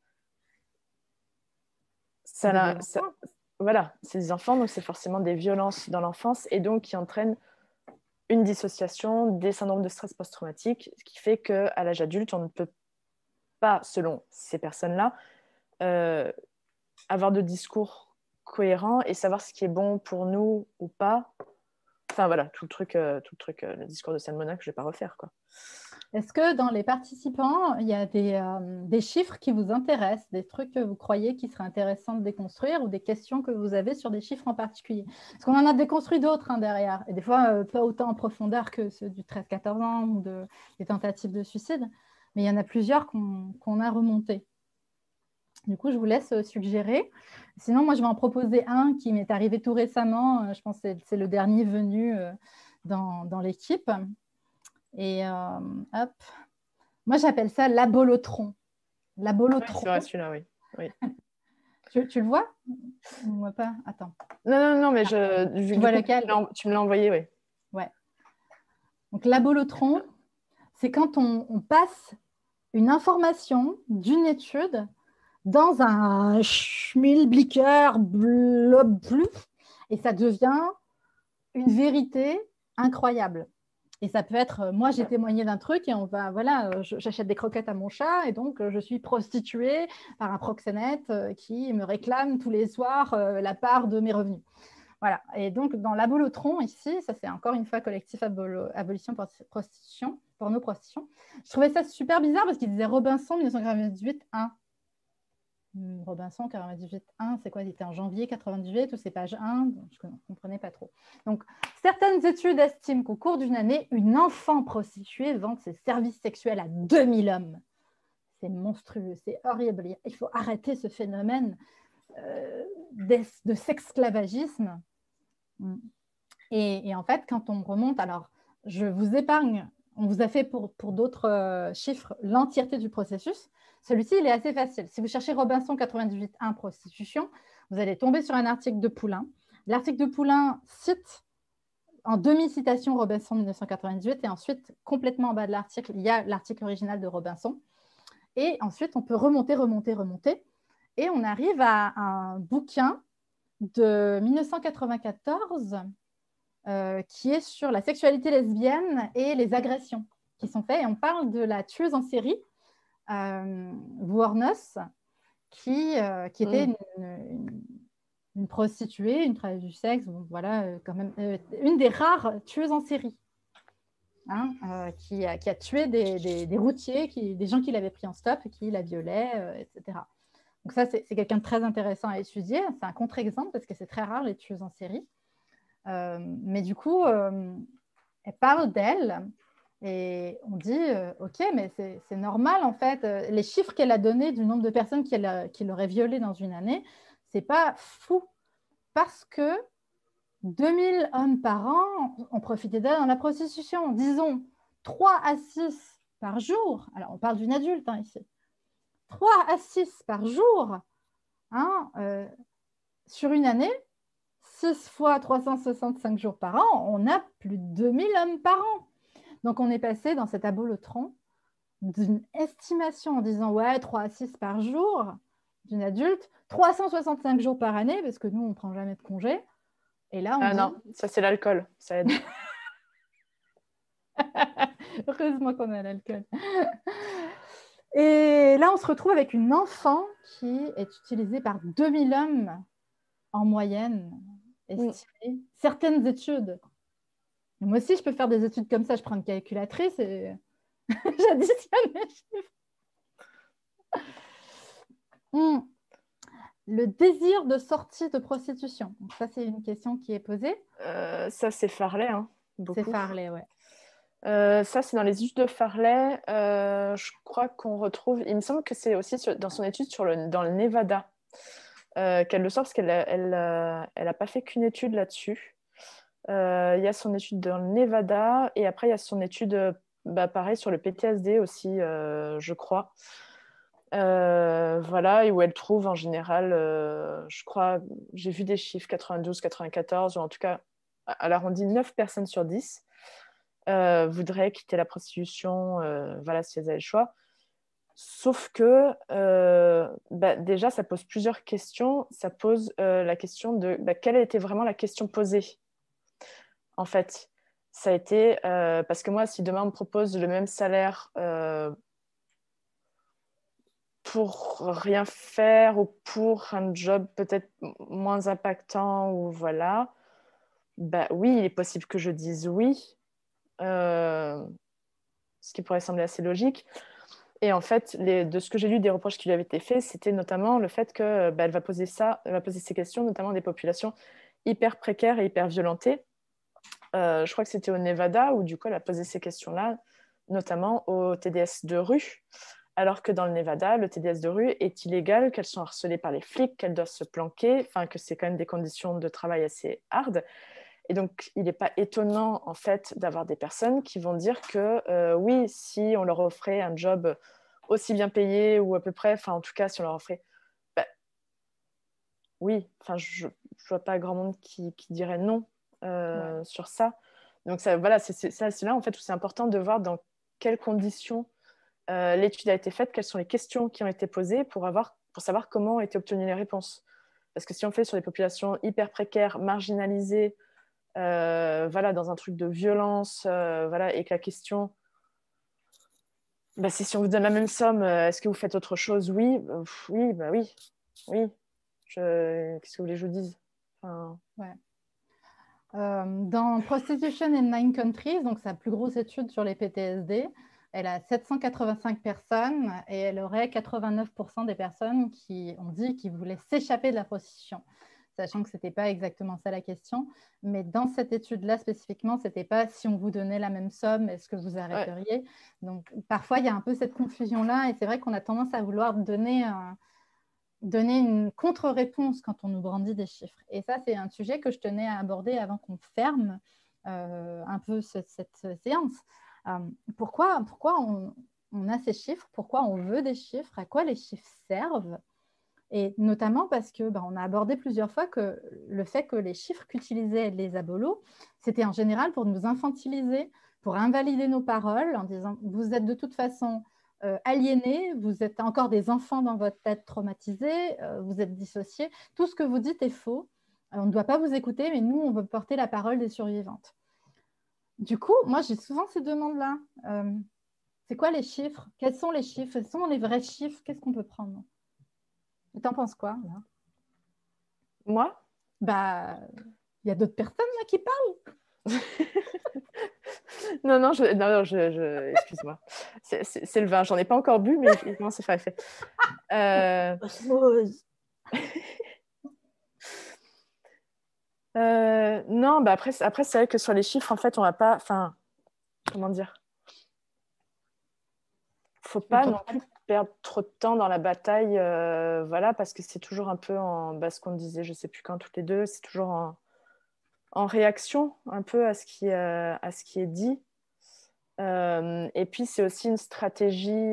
voilà, c'est des enfants, donc c'est forcément des violences dans l'enfance et donc qui entraînent une dissociation, des syndromes de stress post-traumatique, ce qui fait qu'à l'âge adulte, on ne peut pas, selon ces personnes-là, avoir de discours cohérents et savoir ce qui est bon pour nous ou pas. Enfin voilà, tout le truc, le discours de Salmona que je ne vais pas refaire, quoi. Est-ce que dans les participants, il y a des chiffres qui vous intéressent, des trucs que vous croyez qu'il serait intéressant de déconstruire ou des questions que vous avez sur des chiffres en particulier? Parce qu'on en a déconstruit d'autres derrière, et des fois pas autant en profondeur que ceux du 13-14 ans ou des tentatives de suicide, mais il y en a plusieurs qu'on a remontés. Du coup, je vous laisse suggérer. Sinon, moi, je vais en proposer un qui m'est arrivé tout récemment. Je pense que c'est le dernier venu dans l'équipe. Et hop, moi j'appelle ça l'abolotron. L'abolotron. Ouais, c'est celui-là, oui. Tu le vois? On ne voit pas. Attends. Non, mais tu vois lequel? Tu me l'as envoyé, oui. Ouais. Donc l'abolotron, c'est quand on passe une information d'une étude dans un schmilblicker blob bleu et ça devient une vérité incroyable. Et ça peut être, moi j'ai témoigné d'un truc et on va, voilà, j'achète des croquettes à mon chat et donc je suis prostituée par un proxénète qui me réclame tous les soirs la part de mes revenus. Voilà. Et donc dans l'abolotron ici, ça c'est encore une fois collectif abolition prostitution, porno prostitution. Je trouvais ça super bizarre parce qu'il disait Robinson 1998-1. Robinson 98-1, c'est quoi? Il était en janvier 98 ou c'est page 1? Je ne comprenais pas trop. Donc, certaines études estiment qu'au cours d'une année, une enfant prostituée vend ses services sexuels à 2000 hommes. C'est monstrueux, c'est horrible. Il faut arrêter ce phénomène de sexclavagisme. Et en fait, quand on remonte, alors je vous épargne, on vous a fait pour d'autres chiffres l'entièreté du processus. Celui-ci, il est assez facile. Si vous cherchez Robinson 98.1 prostitution, vous allez tomber sur un article de Poulain. L'article de Poulain cite en demi-citation Robinson 1998 et ensuite, complètement en bas de l'article, il y a l'article original de Robinson. Et ensuite, on peut remonter et on arrive à un bouquin de 1994 qui est sur la sexualité lesbienne et les agressions qui sont faites. Et on parle de la tueuse en série, Wuornos, qui était une prostituée, une travailleuse du sexe, bon, voilà, quand même, une des rares tueuses en série, hein, qui a tué des routiers, des gens qui l'avaient pris en stop, qui la violaient, etc. Donc ça, c'est quelqu'un de très intéressant à étudier. C'est un contre-exemple parce que c'est très rare les tueuses en série. Mais du coup, elle parle d'elle et on dit ok, mais c'est normal en fait. Les chiffres qu'elle a donnés du nombre de personnes qui l'aurait violée dans une année, c'est pas fou parce que 2000 hommes par an ont profité d'elle dans la prostitution. Disons 3 à 6 par jour. Alors on parle d'une adulte hein, ici. 3 à 6 par jour hein, sur une année. 6 fois 365 jours par an, on a plus de 2000 hommes par an. Donc, on est passé dans cet abolotron d'une estimation en disant ouais, 3 à 6 par jour d'une adulte, 365 jours par année, parce que nous, on ne prend jamais de congé. Et là, on dit... non, ça c'est l'alcool, ça aide. Heureusement qu'on a l'alcool. Et là, on se retrouve avec une enfant qui est utilisée par 2000 hommes en moyenne. Estimé. Certaines études. Moi aussi, je peux faire des études comme ça. Je prends une calculatrice et j'additionne les chiffres. Le désir de sortie de prostitution. Donc ça, c'est une question qui est posée. Ça, c'est Farley. Hein, c'est Farley, ouais. Ça, c'est dans les études de Farley. Je crois qu'on retrouve... Il me semble que c'est aussi dans son étude dans le Nevada. Qu'elle le sort parce qu'elle n'a pas fait qu'une étude là-dessus. Il y a son étude dans le Nevada et après il y a son étude pareil sur le PTSD aussi je crois voilà, et où elle trouve en général je crois, j'ai vu des chiffres 92, 94 ou en tout cas elle arrondit 9 personnes sur 10 voudraient quitter la prostitution voilà, si elles avaient le choix. Sauf que déjà, ça pose plusieurs questions. Ça pose la question de quelle a été vraiment la question posée. En fait, ça a été parce que moi, si demain on me propose le même salaire pour rien faire ou pour un job peut-être moins impactant ou voilà, oui, il est possible que je dise oui, ce qui pourrait sembler assez logique. Et en fait, de ce que j'ai lu des reproches qui lui avaient été faits, c'était notamment le fait qu'elle va poser ces questions, notamment des populations hyper précaires et hyper violentées. Je crois que c'était au Nevada où du coup elle a posé ces questions-là, notamment au TDS de rue, alors que dans le Nevada, le TDS de rue est illégal, qu'elles sont harcelées par les flics, qu'elles doivent se planquer, enfin que c'est quand même des conditions de travail assez hardes. Et donc, il n'est pas étonnant, en fait, d'avoir des personnes qui vont dire que oui, si on leur offrait un job aussi bien payé ou à peu près, enfin, en tout cas, si on leur offrait... oui, enfin, je ne vois pas grand monde qui dirait non sur ça. Donc, ça, voilà, c'est là, en fait, où c'est important de voir dans quelles conditions l'étude a été faite, quelles sont les questions qui ont été posées pour pour savoir comment ont été obtenues les réponses. Parce que si on fait sur les populations hyper précaires, marginalisées, voilà, dans un truc de violence, voilà, et que la question, bah, c'est si on vous donne la même somme, est-ce que vous faites autre chose? Oui, oui, bah oui, oui. Qu'est-ce que vous voulez que je vous dise? Enfin... Ouais. Dans Prostitution in Nine Countries, donc sa plus grosse étude sur les PTSD, elle a 785 personnes et elle aurait 89% des personnes qui ont dit qu'ils voulaient s'échapper de la prostitution, sachant que ce n'était pas exactement ça la question. Mais dans cette étude-là spécifiquement, ce n'était pas si on vous donnait la même somme, est-ce que vous arrêteriez? Ouais. Donc parfois, il y a un peu cette confusion-là et c'est vrai qu'on a tendance à vouloir donner une contre-réponse quand on nous brandit des chiffres. Et ça, c'est un sujet que je tenais à aborder avant qu'on ferme un peu cette séance. Pourquoi on a ces chiffres? Pourquoi on veut des chiffres? À quoi les chiffres servent? Et notamment parce que on a abordé plusieurs fois que le fait que les chiffres qu'utilisaient les abolos, c'était en général pour nous infantiliser, pour invalider nos paroles en disant « vous êtes de toute façon… aliénés, vous êtes encore des enfants dans votre tête traumatisés, vous êtes dissociés, tout ce que vous dites est faux, on ne doit pas vous écouter, mais nous, on veut porter la parole des survivantes. » Du coup, moi, j'ai souvent ces demandes-là. C'est quoi les chiffres? Quels sont les chiffres? Quels sont les vrais chiffres? Qu'est-ce qu'on peut prendre? Et t'en penses quoi, là? Moi? Bah, il y a d'autres personnes là qui parlent. Non, excuse-moi. C'est le vin. J'en ai pas encore bu, mais il commence à faire effet. Non, bah après c'est vrai que sur les chiffres, en fait, on va pas... Enfin, comment dire? Faut pas non plus perdre trop de temps dans la bataille, voilà, parce que c'est toujours un peu ce qu'on disait, je sais plus quand, toutes les deux, c'est toujours en réaction un peu à ce qui est dit. Et puis, c'est aussi une stratégie...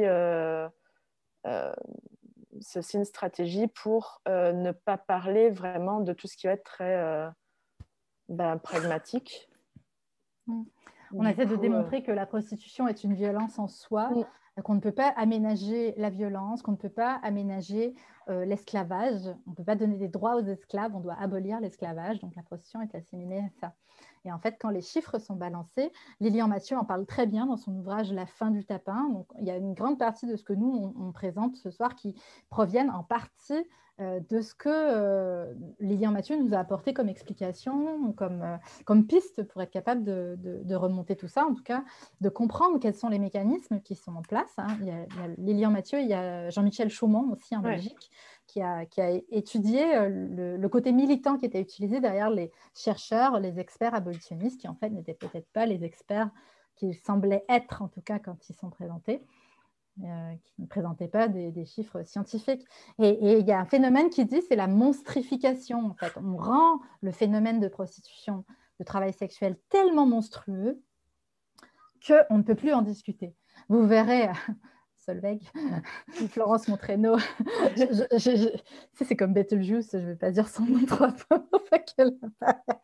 c'est aussi une stratégie pour ne pas parler vraiment de tout ce qui va être très pragmatique. On essaie de démontrer que la prostitution est une violence en soi, qu'on ne peut pas aménager la violence, qu'on ne peut pas aménager l'esclavage, on ne peut pas donner des droits aux esclaves, on doit abolir l'esclavage, donc la prostitution est assimilée à ça. Et en fait, quand les chiffres sont balancés, Lilian Mathieu en parle très bien dans son ouvrage La fin du tapin. Donc, il y a une grande partie de ce que nous, on présente ce soir qui proviennent en partie de ce que Lilian Mathieu nous a apporté comme explication, comme piste pour être capable de remonter tout ça, en tout cas de comprendre quels sont les mécanismes qui sont en place. Hein. Il y a Lilian Mathieu, il y a Jean-Michel Chaumont aussi en Belgique, qui a étudié le côté militant qui était utilisé derrière les chercheurs, les experts abolitionnistes, qui en fait n'étaient peut-être pas les experts qu'ils semblaient être, en tout cas quand ils sont présentés. Qui ne présentaient pas des chiffres scientifiques. Et il y a un phénomène qui dit, c'est la monstrification. En fait, on rend le phénomène de prostitution, de travail sexuel tellement monstrueux qu'on ne peut plus en discuter. Vous verrez, Solveig, Florence Montraîneau, c'est comme Betelgeuse, je ne vais pas dire son nom trois fois pour pas qu'elle apparaisse.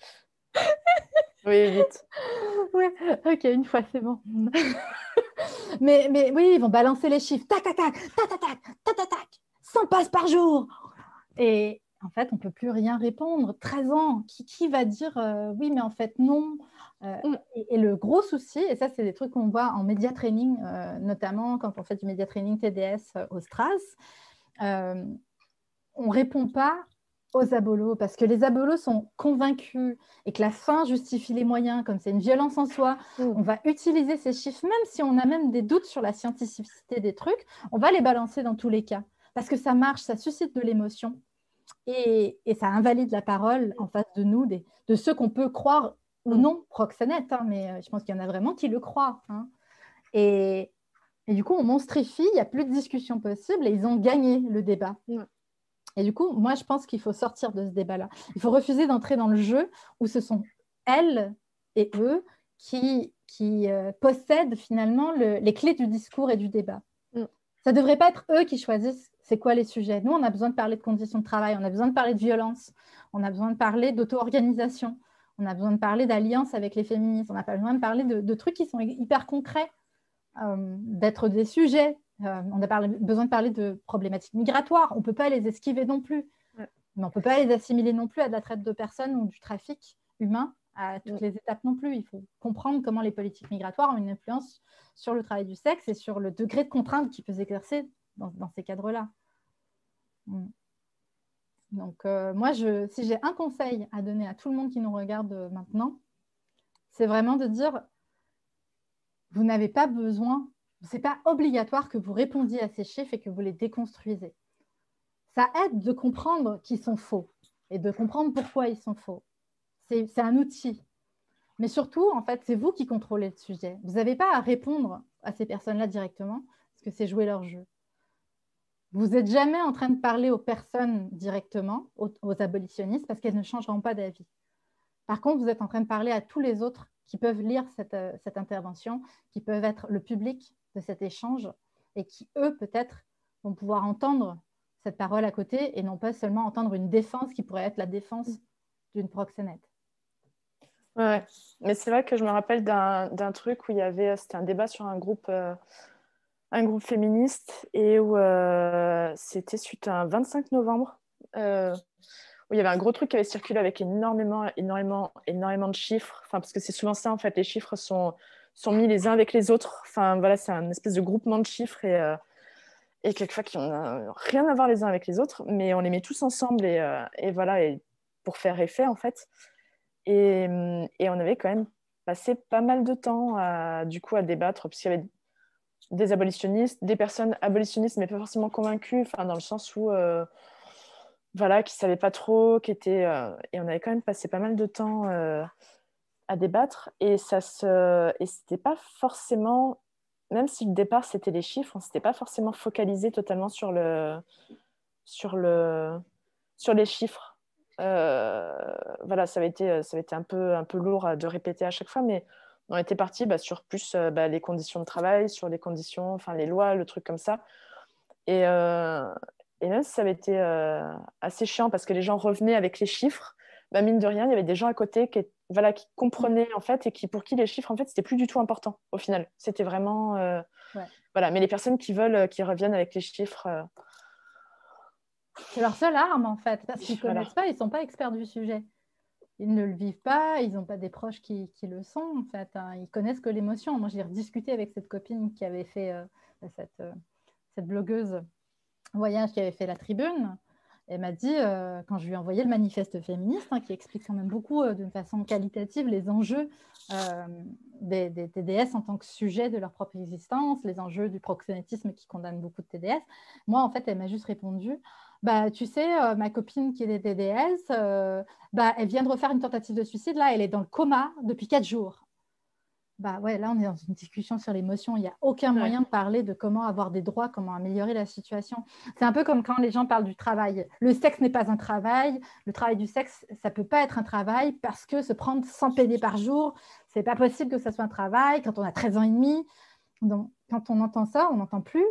Oui, vite. Ouais, ok, une fois, c'est bon. mais oui, ils vont balancer les chiffres. Tac, tac, tac, tac, tac, tac, tac, tac, tac. 100 passes par jour. Et en fait, on ne peut plus rien répondre. 13 ans, qui va dire oui, mais en fait, non. Et le gros souci, et ça, c'est des trucs qu'on voit en média training, notamment quand on fait du média training TDS au Stras, on ne répond pas aux abolos, parce que les abolos sont convaincus et que la fin justifie les moyens, comme c'est une violence en soi, on va utiliser ces chiffres, même si on a même des doutes sur la scientificité des trucs, on va les balancer dans tous les cas, parce que ça marche, ça suscite de l'émotion, et ça invalide la parole en face de nous, de ceux qu'on peut croire ou non proxénètes, hein, mais je pense qu'il y en a vraiment qui le croient. Hein. Et du coup, on monstrifie, il n'y a plus de discussion possible, et ils ont gagné le débat. Et du coup, moi, je pense qu'il faut sortir de ce débat-là. Il faut refuser d'entrer dans le jeu où ce sont elles et eux qui possèdent finalement les clés du discours et du débat. Ça ne devrait pas être eux qui choisissent c'est quoi les sujets. Nous, on a besoin de parler de conditions de travail, on a besoin de parler de violence, on a besoin de parler d'auto-organisation, on a besoin de parler d'alliance avec les féministes, on n'a pas besoin de parler de trucs qui sont hyper concrets, d'être des sujets On a besoin de parler de problématiques migratoires. On ne peut pas les esquiver non plus. Ouais. Mais on ne peut pas les assimiler non plus à de la traite de personnes ou du trafic humain à toutes les étapes non plus. Il faut comprendre comment les politiques migratoires ont une influence sur le travail du sexe et sur le degré de contrainte qu'ils peuvent exercer dans ces cadres-là. Donc, moi, si j'ai un conseil à donner à tout le monde qui nous regarde maintenant, c'est vraiment de dire, vous n'avez pas besoin, ce n'est pas obligatoire que vous répondiez à ces chiffres et que vous les déconstruisez. Ça aide de comprendre qu'ils sont faux et de comprendre pourquoi ils sont faux. C'est un outil. Mais surtout, en fait, c'est vous qui contrôlez le sujet. Vous n'avez pas à répondre à ces personnes-là directement, parce que c'est jouer leur jeu. Vous n'êtes jamais en train de parler aux personnes directement, aux abolitionnistes, parce qu'elles ne changeront pas d'avis. Par contre, vous êtes en train de parler à tous les autres qui peuvent lire cette intervention, qui peuvent être le public de cet échange et qui, eux, peut-être, vont pouvoir entendre cette parole à côté et non pas seulement entendre une défense qui pourrait être la défense d'une proxénète. Ouais, mais c'est vrai que je me rappelle d'un truc où il y avait, c'était un débat sur un groupe féministe et où c'était suite à un 25 novembre où il y avait un gros truc qui avait circulé avec énormément de chiffres. Enfin, parce que c'est souvent ça, en fait, les chiffres sont mis les uns avec les autres. Enfin, voilà, c'est un espèce de groupement de chiffres et quelquefois qui n'ont rien à voir les uns avec les autres, mais on les met tous ensemble et voilà, et pour faire effet, en fait. Et on avait quand même passé pas mal de temps du coup, à débattre, puisqu'il y avait des abolitionnistes, des personnes abolitionnistes, mais pas forcément convaincues, dans le sens où, voilà, qui ne savaient pas trop, et on avait quand même passé pas mal de temps à débattre, et c'était pas forcément, même si le départ c'était les chiffres, on s'était pas forcément focalisé totalement sur les chiffres. Voilà, ça avait été un peu lourd de répéter à chaque fois, mais on était parti sur plus les conditions de travail, sur les conditions, enfin les lois, le truc comme ça. Et même si ça avait été assez chiant parce que les gens revenaient avec les chiffres, mine de rien, il y avait des gens à côté qui comprenaient en fait et pour qui les chiffres en fait c'était plus du tout important au final. C'était vraiment voilà. Mais les personnes qui reviennent avec les chiffres. C'est leur seule arme en fait, parce qu'ils ne Voilà. connaissent pas, ils ne sont pas experts du sujet. Ils ne le vivent pas, ils n'ont pas des proches qui le sont en fait. Ils connaissent que l'émotion. Moi, j'ai rediscuté avec cette copine qui avait fait cette blogueuse voyage qui avait fait la tribune. Elle m'a dit, quand je lui ai envoyé le manifeste féministe, qui explique quand même beaucoup d'une façon qualitative les enjeux des TDS en tant que sujet de leur propre existence, les enjeux du proxénétisme qui condamne beaucoup de TDS. Moi, en fait, elle m'a juste répondu, tu sais, ma copine qui est des TDS, elle vient de refaire une tentative de suicide, là, elle est dans le coma depuis 4 jours. Ouais, là, on est dans une discussion sur l'émotion. Il n'y a aucun moyen de parler de comment avoir des droits, comment améliorer la situation. C'est un peu comme quand les gens parlent du travail. Le sexe n'est pas un travail. Le travail du sexe, ça ne peut pas être un travail parce que se prendre 100 PD par jour, ce n'est pas possible que ça soit un travail quand on a 13 ans et demi. Donc, quand on entend ça, on n'entend plus.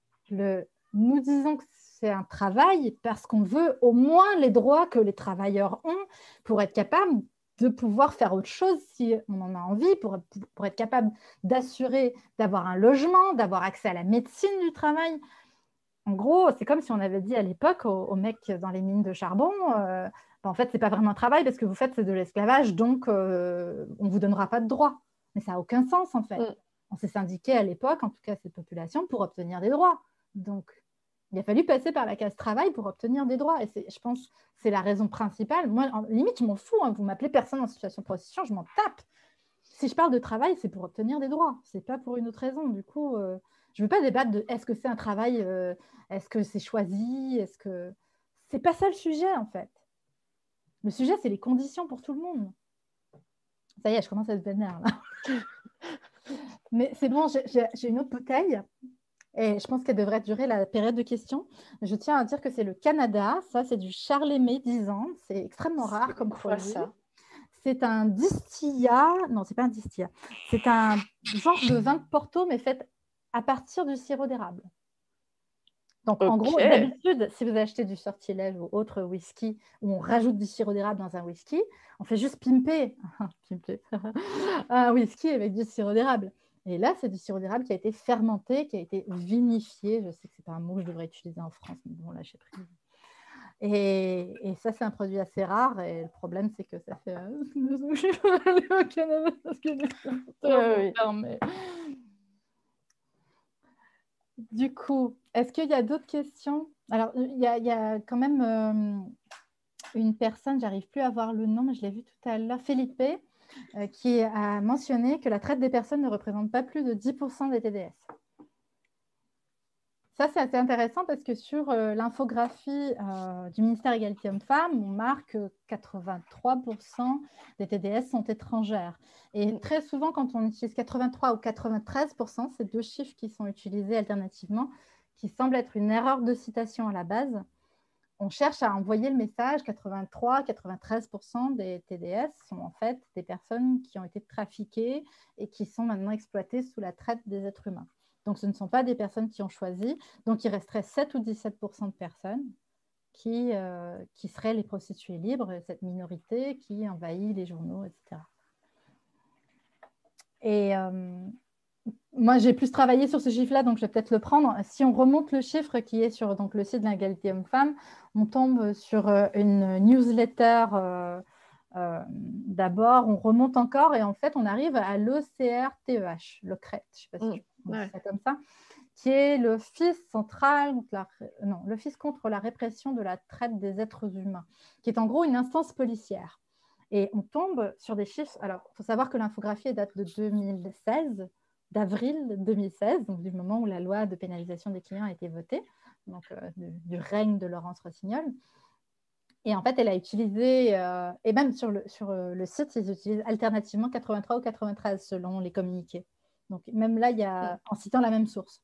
Nous disons que c'est un travail parce qu'on veut au moins les droits que les travailleurs ont pour être capables de pouvoir faire autre chose si on en a envie, pour être capable d'assurer, d'avoir un logement, d'avoir accès à la médecine du travail. En gros, c'est comme si on avait dit à l'époque aux mecs dans les mines de charbon, en fait, ce n'est pas vraiment un travail parce que vous faites de l'esclavage, donc on ne vous donnera pas de droits. Mais ça n'a aucun sens, en fait. On s'est syndiqué à l'époque, en tout cas cette population, pour obtenir des droits. Donc, il a fallu passer par la case travail pour obtenir des droits. Et je pense que c'est la raison principale. Moi, limite, je m'en fous. Vous m'appelez personne en situation de prostitution, je m'en tape. Si je parle de travail, c'est pour obtenir des droits. Ce n'est pas pour une autre raison. Du coup, je ne veux pas débattre de est-ce que c'est un travail, est-ce que c'est choisi, est-ce que... C'est pas ça le sujet, en fait. Le sujet, c'est les conditions pour tout le monde. Ça y est, je commence à se vénère, là. Mais c'est bon, j'ai une autre bouteille. Et je pense qu'elle devrait durer la période de questions. Je tiens à dire que c'est le Canada. Ça, c'est du Charlemay 10 ans. C'est extrêmement rare comme produit. C'est un distillat. Non, c'est pas un distillat. C'est un genre de vin de Porto, mais fait à partir du sirop d'érable. Donc, en gros, d'habitude, si vous achetez du sortilège ou autre whisky où on rajoute du sirop d'érable dans un whisky, on fait juste pimper un whisky avec du sirop d'érable. Et là, c'est du sirop d'érable qui a été fermenté, qui a été vinifié. Je sais que ce n'est pas un mot que je devrais utiliser en France, mais bon, là, j'ai pris. Et ça, c'est un produit assez rare. Et le problème, c'est que ça fait... je vais aller au Canada parce que mais... Du coup, est-ce qu'il y a d'autres questions? Alors, il y a quand même une personne, j'arrive plus à voir le nom, mais je l'ai vu tout à l'heure, Felipe, qui a mentionné que la traite des personnes ne représente pas plus de 10% des TDS. Ça, c'est assez intéressant parce que sur l'infographie du ministère Égalité Hommes-Femmes, on marque que 83% des TDS sont étrangères. Et très souvent, quand on utilise 83 ou 93%, c'est deux chiffres qui sont utilisés alternativement, qui semblent être une erreur de citation à la base. On cherche à envoyer le message 83-93% des TDS sont en fait des personnes qui ont été trafiquées et qui sont maintenant exploitées sous la traite des êtres humains. Donc, ce ne sont pas des personnes qui ont choisi. Donc, il resterait 7 ou 17% de personnes qui seraient les prostituées libres, cette minorité qui envahit les journaux, etc. Et moi, j'ai plus travaillé sur ce chiffre-là, donc je vais peut-être le prendre. Si on remonte le chiffre qui est sur donc, le site de l'égalité homme-femme, on tombe sur une newsletter d'abord, on remonte encore et en fait, on arrive à l'OCRTEH, le CRET, je ne sais pas si on dit ça comme ça, qui est l'Office central, l'Office contre la répression de la traite des êtres humains, qui est en gros une instance policière. Et on tombe sur des chiffres. Alors, il faut savoir que l'infographie date de 2016, d'avril 2016, donc du moment où la loi de pénalisation des clients a été votée, donc du règne de Laurence Rossignol. Et en fait, elle a utilisé, et même sur le site, ils utilisent alternativement 83 ou 93 selon les communiqués. Donc même là, il y a, en citant la même source.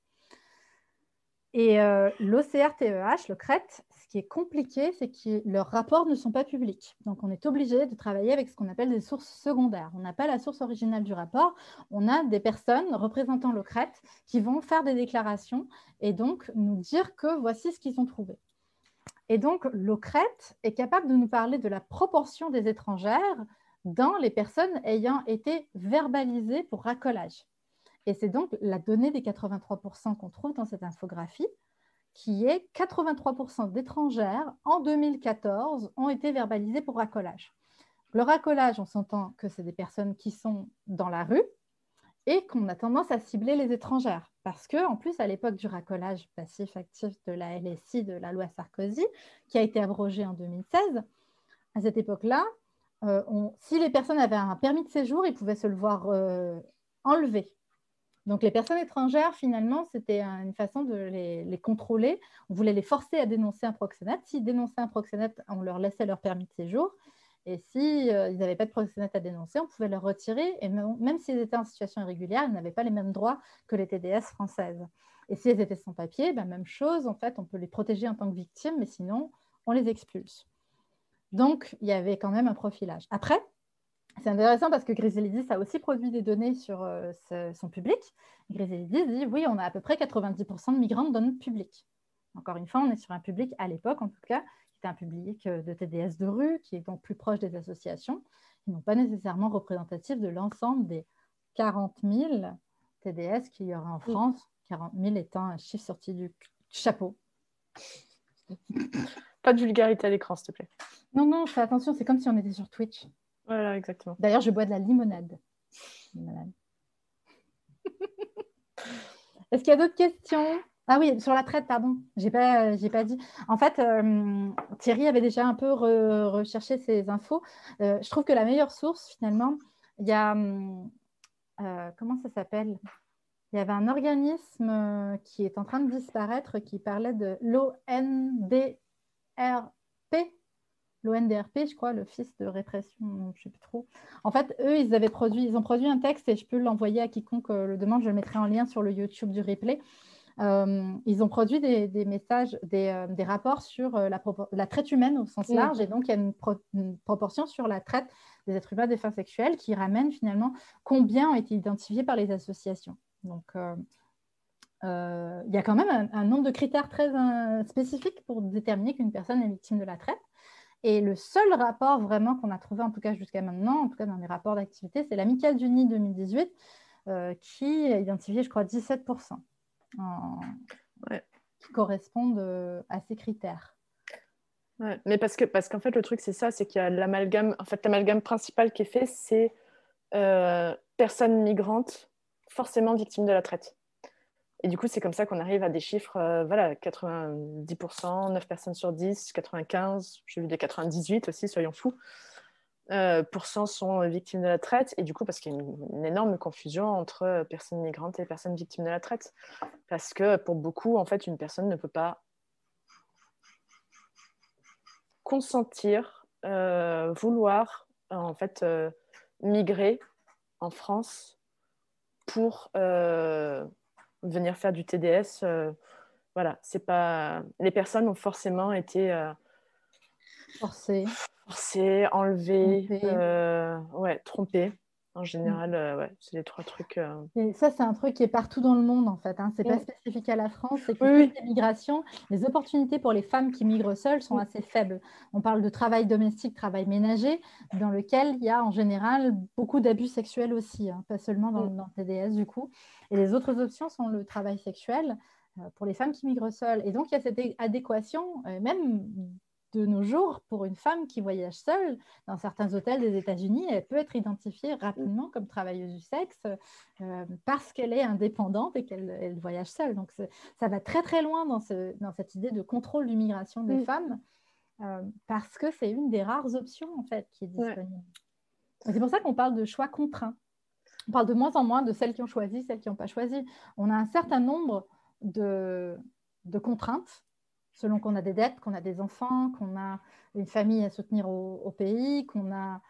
Et l'OCRTEH, le CRET, ce qui est compliqué, c'est que leurs rapports ne sont pas publics. Donc, on est obligé de travailler avec ce qu'on appelle des sources secondaires. On n'a pas la source originale du rapport. On a des personnes représentant le CRET qui vont faire des déclarations et donc nous dire que voici ce qu'ils ont trouvé. Et donc, le CRET est capable de nous parler de la proportion des étrangères dans les personnes ayant été verbalisées pour racolage. Et c'est donc la donnée des 83% qu'on trouve dans cette infographie, qui est 83% d'étrangères en 2014 ont été verbalisées pour racolage. Le racolage, on s'entend que c'est des personnes qui sont dans la rue et qu'on a tendance à cibler les étrangères. Parce qu'en plus, à l'époque du racolage passif-actif de la LSI, de la loi Sarkozy, qui a été abrogée en 2016, à cette époque-là, si les personnes avaient un permis de séjour, ils pouvaient se le voir enlever. Donc, les personnes étrangères, finalement, c'était une façon de les contrôler. On voulait les forcer à dénoncer un proxénète. S'ils dénonçaient un proxénète, on leur laissait leur permis de séjour. Et s'ils n'avaient pas de proxénète à dénoncer, on pouvait leur retirer. Et même s'ils étaient en situation irrégulière, ils n'avaient pas les mêmes droits que les TDS françaises. Et s'ils étaient sans papier, même chose. En fait, on peut les protéger en tant que victimes, mais sinon, on les expulse. Donc, il y avait quand même un profilage. Après, c'est intéressant parce que Griselidis a aussi produit des données sur son public. Griselidis dit oui, on a à peu près 90% de migrantes dans notre public. Encore une fois, on est sur un public, à l'époque en tout cas, qui était un public de TDS de rue, qui est donc plus proche des associations, qui n'ont pas nécessairement représentatif de l'ensemble des 40 000 TDS qu'il y aura en France, 40 000 étant un chiffre sorti du chapeau. Pas de vulgarité à l'écran, s'il te plaît. Non, fais attention, c'est comme si on était sur Twitch. Voilà, exactement. D'ailleurs, je bois de la limonade. Est-ce qu'il y a d'autres questions? Ah oui, sur la traite, pardon. J'ai pas dit. En fait, Thierry avait déjà un peu recherché ces infos. Je trouve que la meilleure source, finalement, il y a... comment ça s'appelle? Il y avait un organisme qui est en train de disparaître qui parlait de l'ONDRP. L'ONDRP, je crois, l'Office de répression, je ne sais plus trop. En fait, eux, ils ont produit un texte et je peux l'envoyer à quiconque le demande. Je le mettrai en lien sur le YouTube du replay. Ils ont produit des messages, des rapports sur la traite humaine au sens large. Et donc, il y a une proportion sur la traite des êtres humains, des fins sexuelles, qui ramène finalement combien ont été identifiés par les associations. Donc, il y a quand même un nombre de critères très spécifiques pour déterminer qu'une personne est victime de la traite. Et le seul rapport vraiment qu'on a trouvé, en tout cas jusqu'à maintenant, en tout cas dans les rapports d'activité, c'est l'Amicale du Nid 2018, qui a identifié, je crois, 17% qui correspondent à ces critères. Ouais, mais parce qu'en fait, le truc, c'est ça, c'est qu'il y a l'amalgame. En fait, l'amalgame principal qui est fait, c'est personnes migrantes forcément victimes de la traite. Et du coup, c'est comme ça qu'on arrive à des chiffres, 90%, 9 personnes sur 10, 95, j'ai vu des 98 aussi, soyons fous, pourcents sont victimes de la traite. Et du coup, parce qu'il y a une énorme confusion entre personnes migrantes et personnes victimes de la traite. Parce que pour beaucoup, en fait, une personne ne peut pas consentir, vouloir, en fait, migrer en France pour venir faire du TDS. Voilà, c'est pas... Les personnes ont forcément été Forcées, enlevées, trompées. En Mm. général, c'est les 3 trucs. Et ça, c'est un truc qui est partout dans le monde, en fait. Hein. Ce n'est pas Mm. spécifique à la France. C'est que Oui, toutes oui. ces migrations, les opportunités pour les femmes qui migrent seules sont assez faibles. On parle de travail domestique, travail ménager, dans lequel il y a en général beaucoup d'abus sexuels aussi, hein, pas seulement dans le TDS, du coup. Et les autres options sont le travail sexuel pour les femmes qui migrent seules. Et donc, il y a cette adéquation, même de nos jours, pour une femme qui voyage seule, dans certains hôtels des États-Unis, elle peut être identifiée rapidement comme travailleuse du sexe parce qu'elle est indépendante et qu'elle voyage seule. Donc, ça va très, très loin dans cette idée de contrôle de migration des femmes parce que c'est une des rares options, en fait, qui est disponible. Ouais. C'est pour ça qu'on parle de choix contraints. On parle de moins en moins de celles qui ont choisi, celles qui n'ont pas choisi. On a un certain nombre de contraintes selon qu'on a des dettes, qu'on a des enfants, qu'on a une famille à soutenir au pays, qu'on a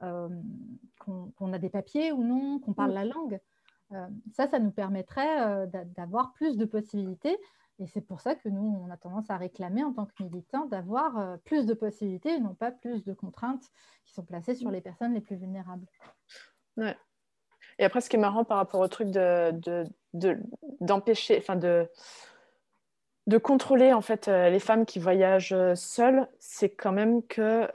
des papiers ou non, qu'on parle la langue. Ça nous permettrait d'avoir plus de possibilités. Et c'est pour ça que nous, on a tendance à réclamer en tant que militants d'avoir plus de possibilités et non pas plus de contraintes qui sont placées sur les personnes les plus vulnérables. Ouais. Et après, ce qui est marrant par rapport au truc d'empêcher, enfin de contrôler en fait les femmes qui voyagent seules, c'est quand même que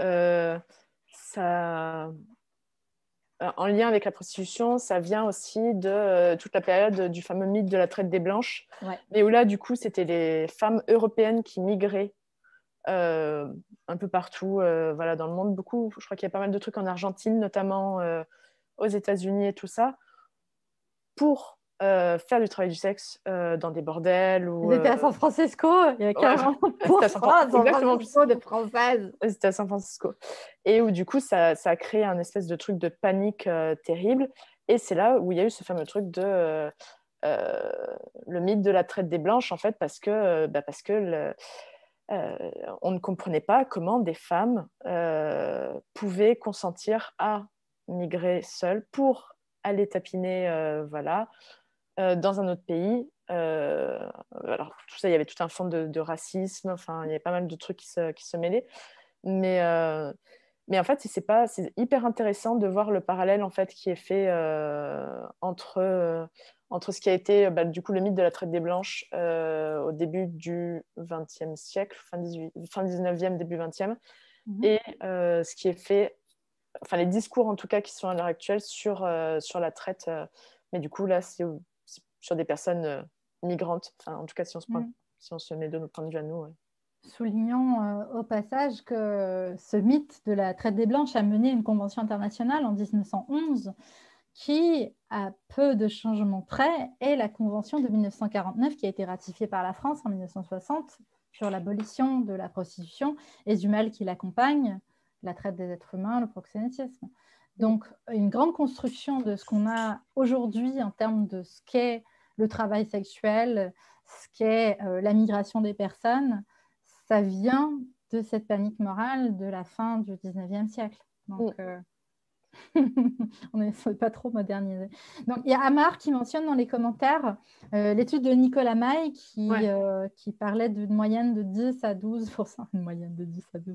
ça, en lien avec la prostitution, ça vient aussi de toute la période du fameux mythe de la traite des blanches, mais où là du coup c'était les femmes européennes qui migraient un peu partout, voilà, dans le monde. Beaucoup, je crois qu'il y a pas mal de trucs en Argentine, notamment aux États-Unis et tout ça, pour faire du travail du sexe dans des bordels. Ou, C'était à San Francisco, il y a 40 c'était à San Francisco de Françaises. C'était à San Francisco. Et où du coup, ça a créé un espèce de truc de panique terrible. Et c'est là où il y a eu ce fameux truc de le mythe de la traite des blanches, en fait, parce que on ne comprenait pas comment des femmes pouvaient consentir à migrer seules pour aller tapiner, dans un autre pays. Alors, tout ça, il y avait tout un fond de racisme, enfin, il y avait pas mal de trucs qui se mêlaient. Mais en fait, c'est hyper intéressant de voir le parallèle en fait, qui est fait entre ce qui a été du coup, le mythe de la traite des Blanches au début du XXe siècle, fin 19e, début 20e, et ce qui est fait, enfin les discours en tout cas qui sont à l'heure actuelle sur la traite. Mais du coup, là, c'est sur des personnes migrantes, enfin, en tout cas, si on se met de notre point de vue à nous. Ouais. Soulignons au passage que ce mythe de la traite des Blanches a mené une convention internationale en 1911 qui, à peu de changements près, est la convention de 1949 qui a été ratifiée par la France en 1960 sur l'abolition de la prostitution et du mal qui l'accompagne, la traite des êtres humains, le proxénétisme. Donc, une grande construction de ce qu'on a aujourd'hui en termes de ce qu'est le travail sexuel, ce qu'est la migration des personnes, ça vient de cette panique morale de la fin du 19e siècle. Donc, on n'est pas trop modernisé. Donc, il y a Amar qui mentionne dans les commentaires l'étude de Nicolas Maille qui parlait d'une moyenne de 10 à 12%. Une moyenne de 10 à 12.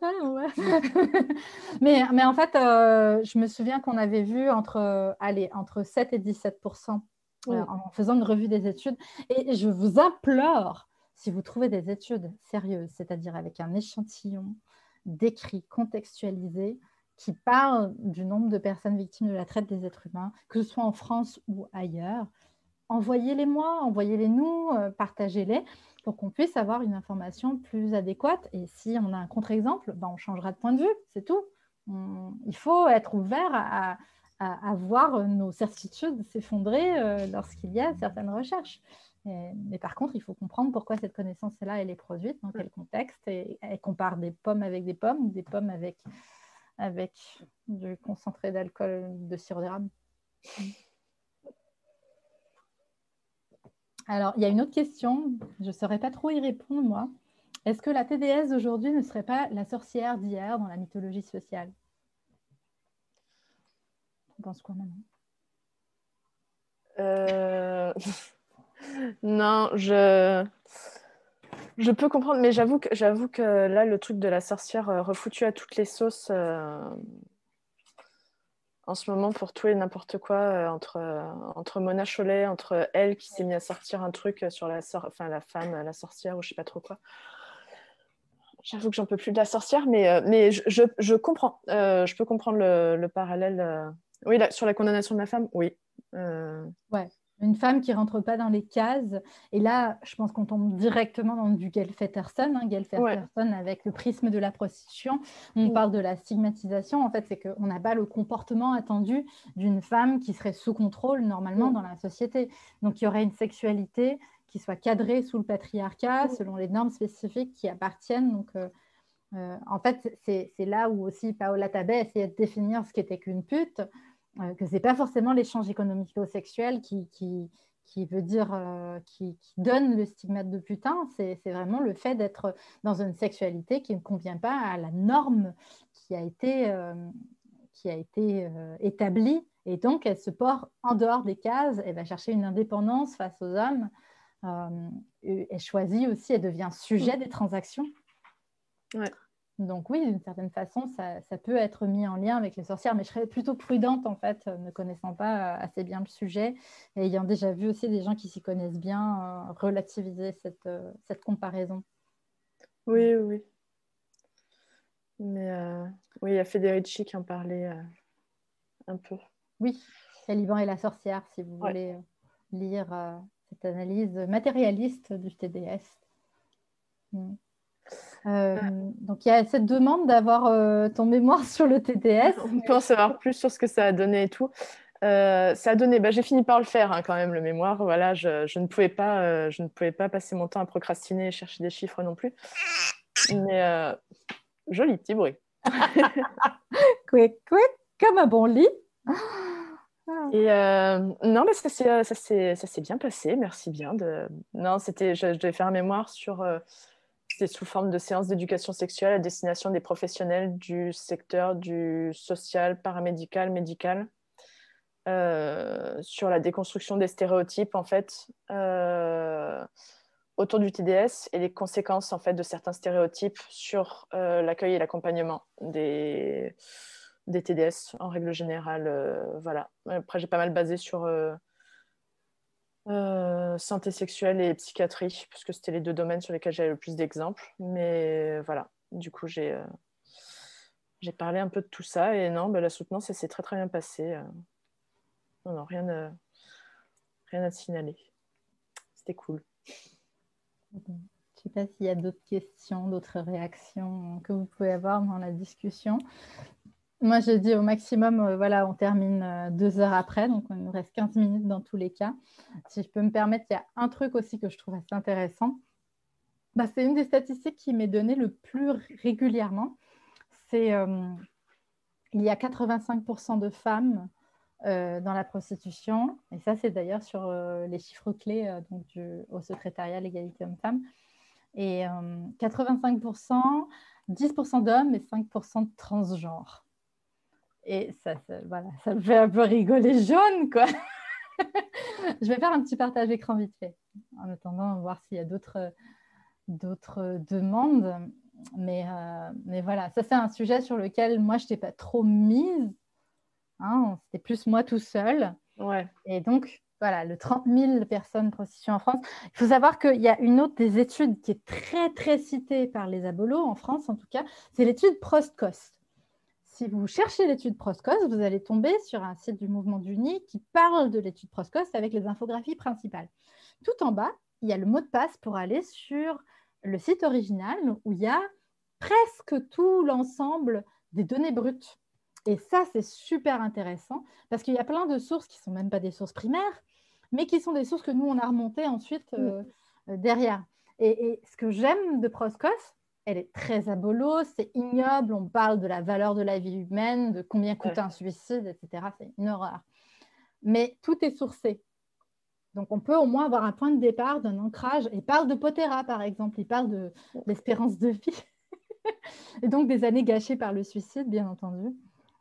mais en fait, je me souviens qu'on avait vu entre 7 et 17% en faisant une revue des études. Et je vous implore, si vous trouvez des études sérieuses, c'est-à-dire avec un échantillon décrit, contextualisé, qui parle du nombre de personnes victimes de la traite des êtres humains, que ce soit en France ou ailleurs. Envoyez-les-moi, envoyez-les-nous, partagez-les pour qu'on puisse avoir une information plus adéquate. Et si on a un contre-exemple, on changera de point de vue, c'est tout. Il faut être ouvert à voir nos certitudes s'effondrer lorsqu'il y a certaines recherches. Mais par contre, il faut comprendre pourquoi cette connaissance-là, elle est produite, dans quel contexte, et compare des pommes avec des pommes ou des pommes avec du concentré d'alcool de sirop d'érable. Alors, il y a une autre question, je ne saurais pas trop y répondre, moi. Est-ce que la TDS d'aujourd'hui ne serait pas la sorcière d'hier dans la mythologie sociale? Tu penses quoi, Manon? Non, je peux comprendre, mais j'avoue que là, le truc de la sorcière refoutue à toutes les sauces en ce moment pour tout et n'importe quoi, entre Mona Chollet, entre elle qui s'est mise à sortir un truc sur la femme, la sorcière ou je sais pas trop quoi. J'avoue que j'en peux plus de la sorcière, mais je comprends. Je peux comprendre le parallèle. Oui, sur la condamnation de la femme, oui. Ouais. Une femme qui ne rentre pas dans les cases. Et là, je pense qu'on tombe directement dans du Gelfeterson, Gelfeterson avec le prisme de la prostitution. On parle de la stigmatisation. En fait, c'est qu'on n'a pas le comportement attendu d'une femme qui serait sous contrôle normalement dans la société. Donc, il y aurait une sexualité qui soit cadrée sous le patriarcat, selon les normes spécifiques qui appartiennent. Donc, en fait, c'est là où aussi Paola Tabet essayait de définir ce qu'était qu'une pute. Que ce n'est pas forcément l'échange économico-sexuel qui veut dire, qui donne le stigmate de putain, c'est vraiment le fait d'être dans une sexualité qui ne convient pas à la norme qui a été établie. Et donc, elle se porte en dehors des cases, elle va chercher une indépendance face aux hommes. Elle choisit aussi, elle devient sujet des transactions. Ouais. Donc oui, d'une certaine façon, ça peut être mis en lien avec les sorcières, mais je serais plutôt prudente, en fait, ne connaissant pas assez bien le sujet, et ayant déjà vu aussi des gens qui s'y connaissent bien relativiser cette comparaison. Oui, oui. Mais oui, il y a Federici qui en parlait un peu. Oui, Caliban et la sorcière, si vous voulez lire cette analyse matérialiste du TDS. Donc, il y a cette demande d'avoir ton mémoire sur le TDS. On peut en savoir plus sur ce que ça a donné et tout. Ça a donné, j'ai fini par le faire quand même, le mémoire. Voilà, je ne pouvais pas passer mon temps à procrastiner et chercher des chiffres non plus. Mais joli petit bruit. Quick, comme un bon lit. Et non, mais ça s'est bien passé, merci bien. Non, je devais faire un mémoire sur... C'était sous forme de séances d'éducation sexuelle à destination des professionnels du secteur du social, paramédical, médical, sur la déconstruction des stéréotypes, en fait, autour du TDS et les conséquences, en fait, de certains stéréotypes sur l'accueil et l'accompagnement des TDS, en règle générale. Voilà. Après, j'ai pas mal basé sur... santé sexuelle et psychiatrie, puisque c'était les deux domaines sur lesquels j'avais le plus d'exemples. Mais voilà, du coup, j'ai parlé un peu de tout ça. Et non, la soutenance, ça s'est très, très bien passé. Non, rien à signaler. C'était cool. Je ne sais pas s'il y a d'autres questions, d'autres réactions que vous pouvez avoir dans la discussion. Moi, j'ai dit au maximum, voilà, on termine 2 heures après, donc il nous reste 15 minutes dans tous les cas. Si je peux me permettre, il y a un truc aussi que je trouve assez intéressant. C'est une des statistiques qui m'est donnée le plus régulièrement. C'est il y a 85% de femmes dans la prostitution, et ça, c'est d'ailleurs sur les chiffres clés donc au secrétariat à l'égalité homme-femme. Et 85%, 10% d'hommes et 5% de transgenres. Et voilà, ça me fait un peu rigoler jaune, quoi. Je vais faire un petit partage écran vite fait, en attendant, voir s'il y a d'autres demandes. Mais voilà, ça, c'est un sujet sur lequel moi, je n'étais pas trop mise. Hein, c'était plus moi tout seul. Ouais. Et donc, voilà, le 30 000 personnes prostituées en France. Il faut savoir qu'il y a une autre des études qui est très, très citée par les abolos, en France en tout cas, c'est l'étude Prost-Cost. si vous cherchez l'étude Proscos, vous allez tomber sur un site du Mouvement du Nid qui parle de l'étude Proscos avec les infographies principales. Tout en bas, il y a le mot de passe pour aller sur le site original où il y a presque tout l'ensemble des données brutes. Et ça, c'est super intéressant parce qu'il y a plein de sources qui ne sont même pas des sources primaires, mais qui sont des sources que nous, on a remontées ensuite derrière. Et ce que j'aime de Proscos, elle est très à bolo, c'est ignoble, on parle de la valeur de la vie humaine, de combien coûte un suicide, etc. C'est une horreur. Mais tout est sourcé. Donc, on peut au moins avoir un point de départ, d'un ancrage. Il parle de Potera, par exemple. Il parle de l'espérance de vie. Et donc, des années gâchées par le suicide, bien entendu.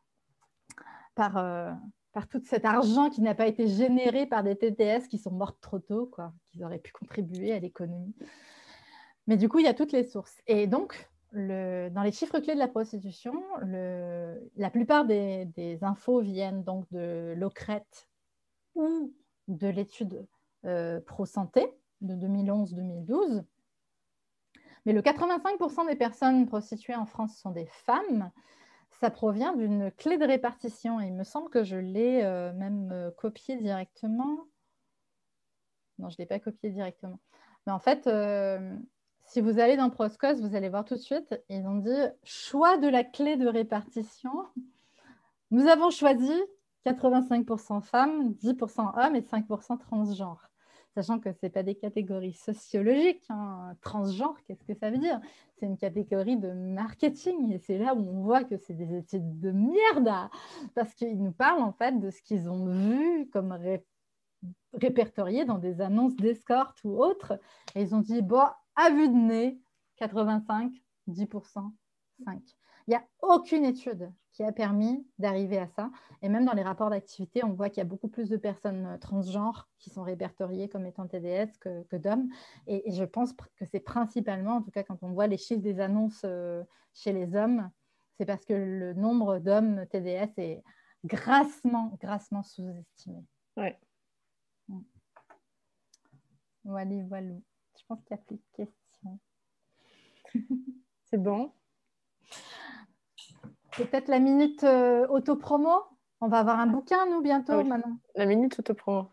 Par tout cet argent qui n'a pas été généré par des TTS qui sont mortes trop tôt, quoi, qui auraient pu contribuer à l'économie. Mais du coup, il y a toutes les sources. Et donc, dans les chiffres clés de la prostitution, la plupart des infos viennent donc de l'OCRET ou de l'étude Pro-Santé de 2011-2012. Mais le 85% des personnes prostituées en France sont des femmes. Ça provient d'une clé de répartition. Et il me semble que je l'ai même copié directement. Non, je ne l'ai pas copié directement. Mais en fait, si vous allez dans Proscos, vous allez voir tout de suite, ils ont dit choix de la clé de répartition. Nous avons choisi 85% femmes, 10% hommes et 5% transgenres. Sachant que ce n'est pas des catégories sociologiques. Hein. Transgenre, qu'est-ce que ça veut dire? C'est une catégorie de marketing. Et c'est là où on voit que c'est des études de merde. Parce qu'ils nous parlent en fait de ce qu'ils ont vu comme répertorié dans des annonces d'escorte ou autres. Et ils ont dit, bon, à vue de nez, 85, 10%, 5. Il n'y a aucune étude qui a permis d'arriver à ça. Et même dans les rapports d'activité, on voit qu'il y a beaucoup plus de personnes transgenres qui sont répertoriées comme étant TDS que d'hommes. Et je pense que c'est principalement, en tout cas quand on voit les chiffres des annonces chez les hommes, c'est parce que le nombre d'hommes TDS est grassement sous-estimé. Ouais. Voilà. Je pense qu'il n'y a plus de questions. C'est bon. Peut-être la minute auto-promo. On va avoir un bouquin, nous, bientôt, Manon. La minute auto-promo.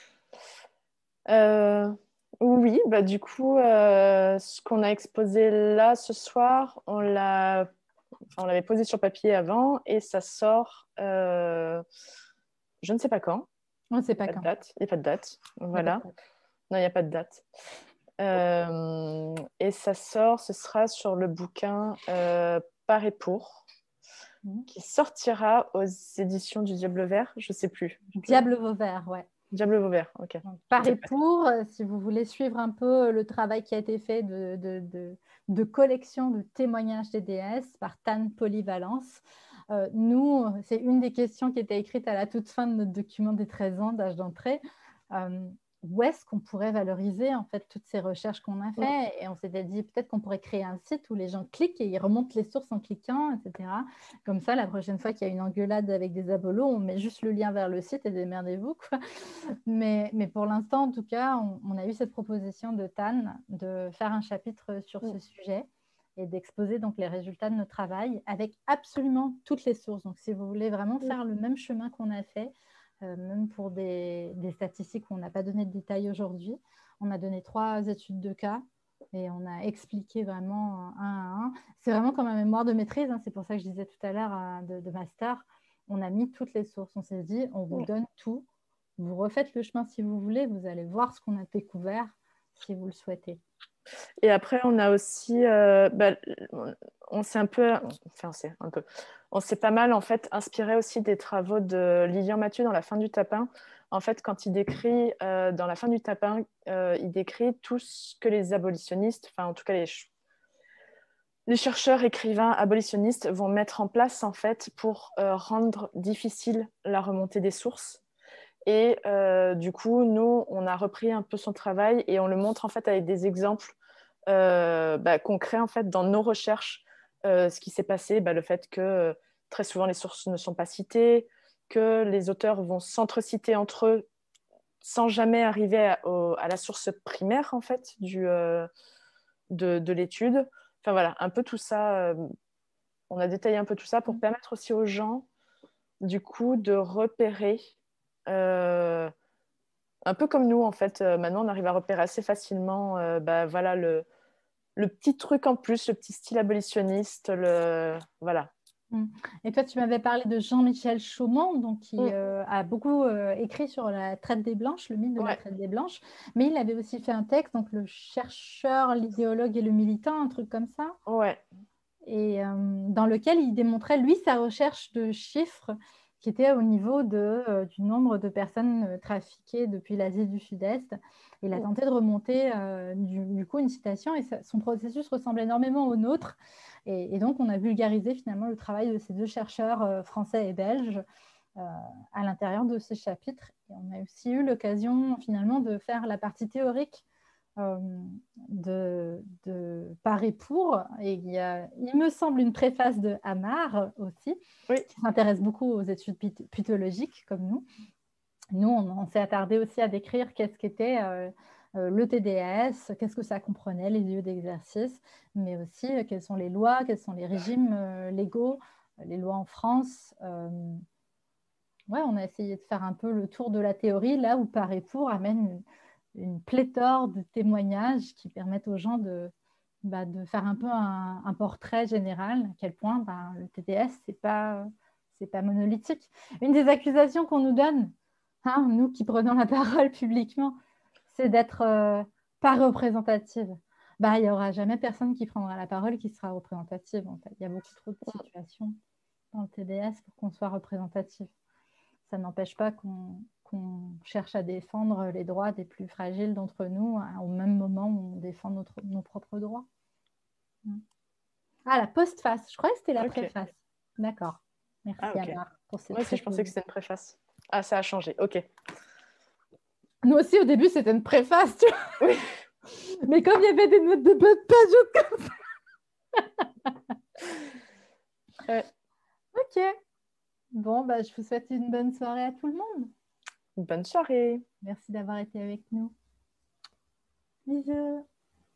Oui, bah, du coup, ce qu'on a exposé là ce soir, on l'avait posé sur papier avant et ça sort, je ne sais pas quand. On ne sait pas quand. Il n'y a pas de date. Voilà. Non, il n'y a pas de date. Et ça sort, ce sera sur le bouquin Par et pour, qui sortira aux éditions du Diable Vert, je ne sais plus. Diable Vauvert, ouais. Diable Vauvert, ok. Donc, Par et pour, si vous voulez suivre un peu le travail qui a été fait de collection de témoignages TDS par Tan Polyvalence. Nous, c'est une des questions qui était écrite à la toute fin de notre document des 13 ans d'âge d'entrée. Où est-ce qu'on pourrait valoriser en fait toutes ces recherches qu'on a fait, et on s'était dit peut-être qu'on pourrait créer un site où les gens cliquent et ils remontent les sources en cliquant, etc. Comme ça, la prochaine fois qu'il y a une engueulade avec des abolos, on met juste le lien vers le site et démerdez-vous, quoi. Mais pour l'instant, en tout cas, on a eu cette proposition de Tan de faire un chapitre sur ce sujet et d'exposer donc les résultats de notre travail avec absolument toutes les sources. Donc, si vous voulez vraiment faire le même chemin qu'on a fait, même pour des statistiques où on n'a pas donné de détails aujourd'hui, on a donné 3 études de cas et on a expliqué vraiment un à un. C'est vraiment comme un mémoire de maîtrise, hein, c'est pour ça que je disais tout à l'heure de master, on a mis toutes les sources, on s'est dit, on vous donne tout, vous refaites le chemin si vous voulez, vous allez voir ce qu'on a découvert si vous le souhaitez. Et après, on a aussi, on s'est pas mal en fait inspiré aussi des travaux de Lilian Mathieu dans La fin du tapin. En fait, quand il décrit dans La fin du tapin, il décrit tout ce que les abolitionnistes, enfin en tout cas les chercheurs, écrivains, abolitionnistes vont mettre en place en fait pour rendre difficile la remontée des sources. Et du coup, nous, on a repris un peu son travail et on le montre en fait avec des exemples concrets en fait dans nos recherches. Ce qui s'est passé, le fait que très souvent les sources ne sont pas citées, que les auteurs vont s'entreciter entre eux sans jamais arriver à la source primaire en fait de l'étude. Enfin voilà, un peu tout ça on a détaillé un peu tout ça pour permettre aussi aux gens, du coup, de repérer, un peu comme nous, en fait. Maintenant, on arrive à repérer assez facilement voilà, le petit truc en plus, le petit style abolitionniste. Voilà. Et toi, tu m'avais parlé de Jean-Michel Chaumont, donc, qui a beaucoup écrit sur la traite des Blanches, le mythe de la traite des Blanches, mais il avait aussi fait un texte, donc le chercheur, l'idéologue et le militant, un truc comme ça, et dans lequel il démontrait, lui, sa recherche de chiffres qui était au niveau du nombre de personnes trafiquées depuis l'Asie du Sud-Est. Il a tenté de remonter, du coup, une citation, et son processus ressemble énormément au nôtre. Et donc, on a vulgarisé finalement le travail de ces deux chercheurs français et belges à l'intérieur de ces chapitres. Et on a aussi eu l'occasion finalement de faire la partie théorique de par et pour. Et il me semble, une préface de Hamar aussi, qui s'intéresse beaucoup aux études pythologiques comme nous. Nous, on s'est attardé aussi à décrire qu'est-ce qu'était le TDS, qu'est-ce que ça comprenait, les lieux d'exercice, mais aussi quelles sont les lois, quels sont les régimes légaux, les lois en France. On a essayé de faire un peu le tour de la théorie, là où par et pour amène une pléthore de témoignages qui permettent aux gens de faire un peu un portrait général, à quel point le TDS, c'est pas monolithique. Une des accusations qu'on nous donne, nous qui prenons la parole publiquement, c'est d'être pas représentative. Il n'y aura jamais personne qui prendra la parole qui sera représentative. En fait. Il y a beaucoup trop de situations dans le TDS pour qu'on soit représentatif. Ça n'empêche pas qu'on cherche à défendre les droits des plus fragiles d'entre nous au même moment où on défend nos propres droits. Ah, la postface. Je croyais que c'était la préface. D'accord. Merci, Amar, pour cette Moi aussi, je pensais que c'était une préface. Ah, ça a changé. OK. Nous aussi, au début, c'était une préface, tu vois. Oui. Mais comme il y avait des notes de bas de page comme ça. OK. Bon, je vous souhaite une bonne soirée à tout le monde. Bonne soirée. Merci d'avoir été avec nous. Bisous.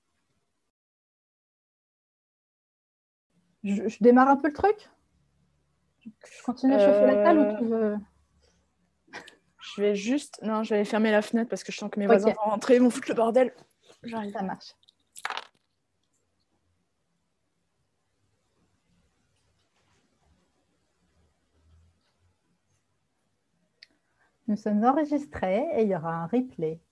Je démarre un peu le truc. Je continue à chauffer la salle ou tu veux... Je vais juste... Non, je vais aller fermer la fenêtre parce que je sens que mes voisins vont rentrer, ils vont foutre le bordel. J'arrive. Ça marche. Nous sommes enregistrés et il y aura un replay.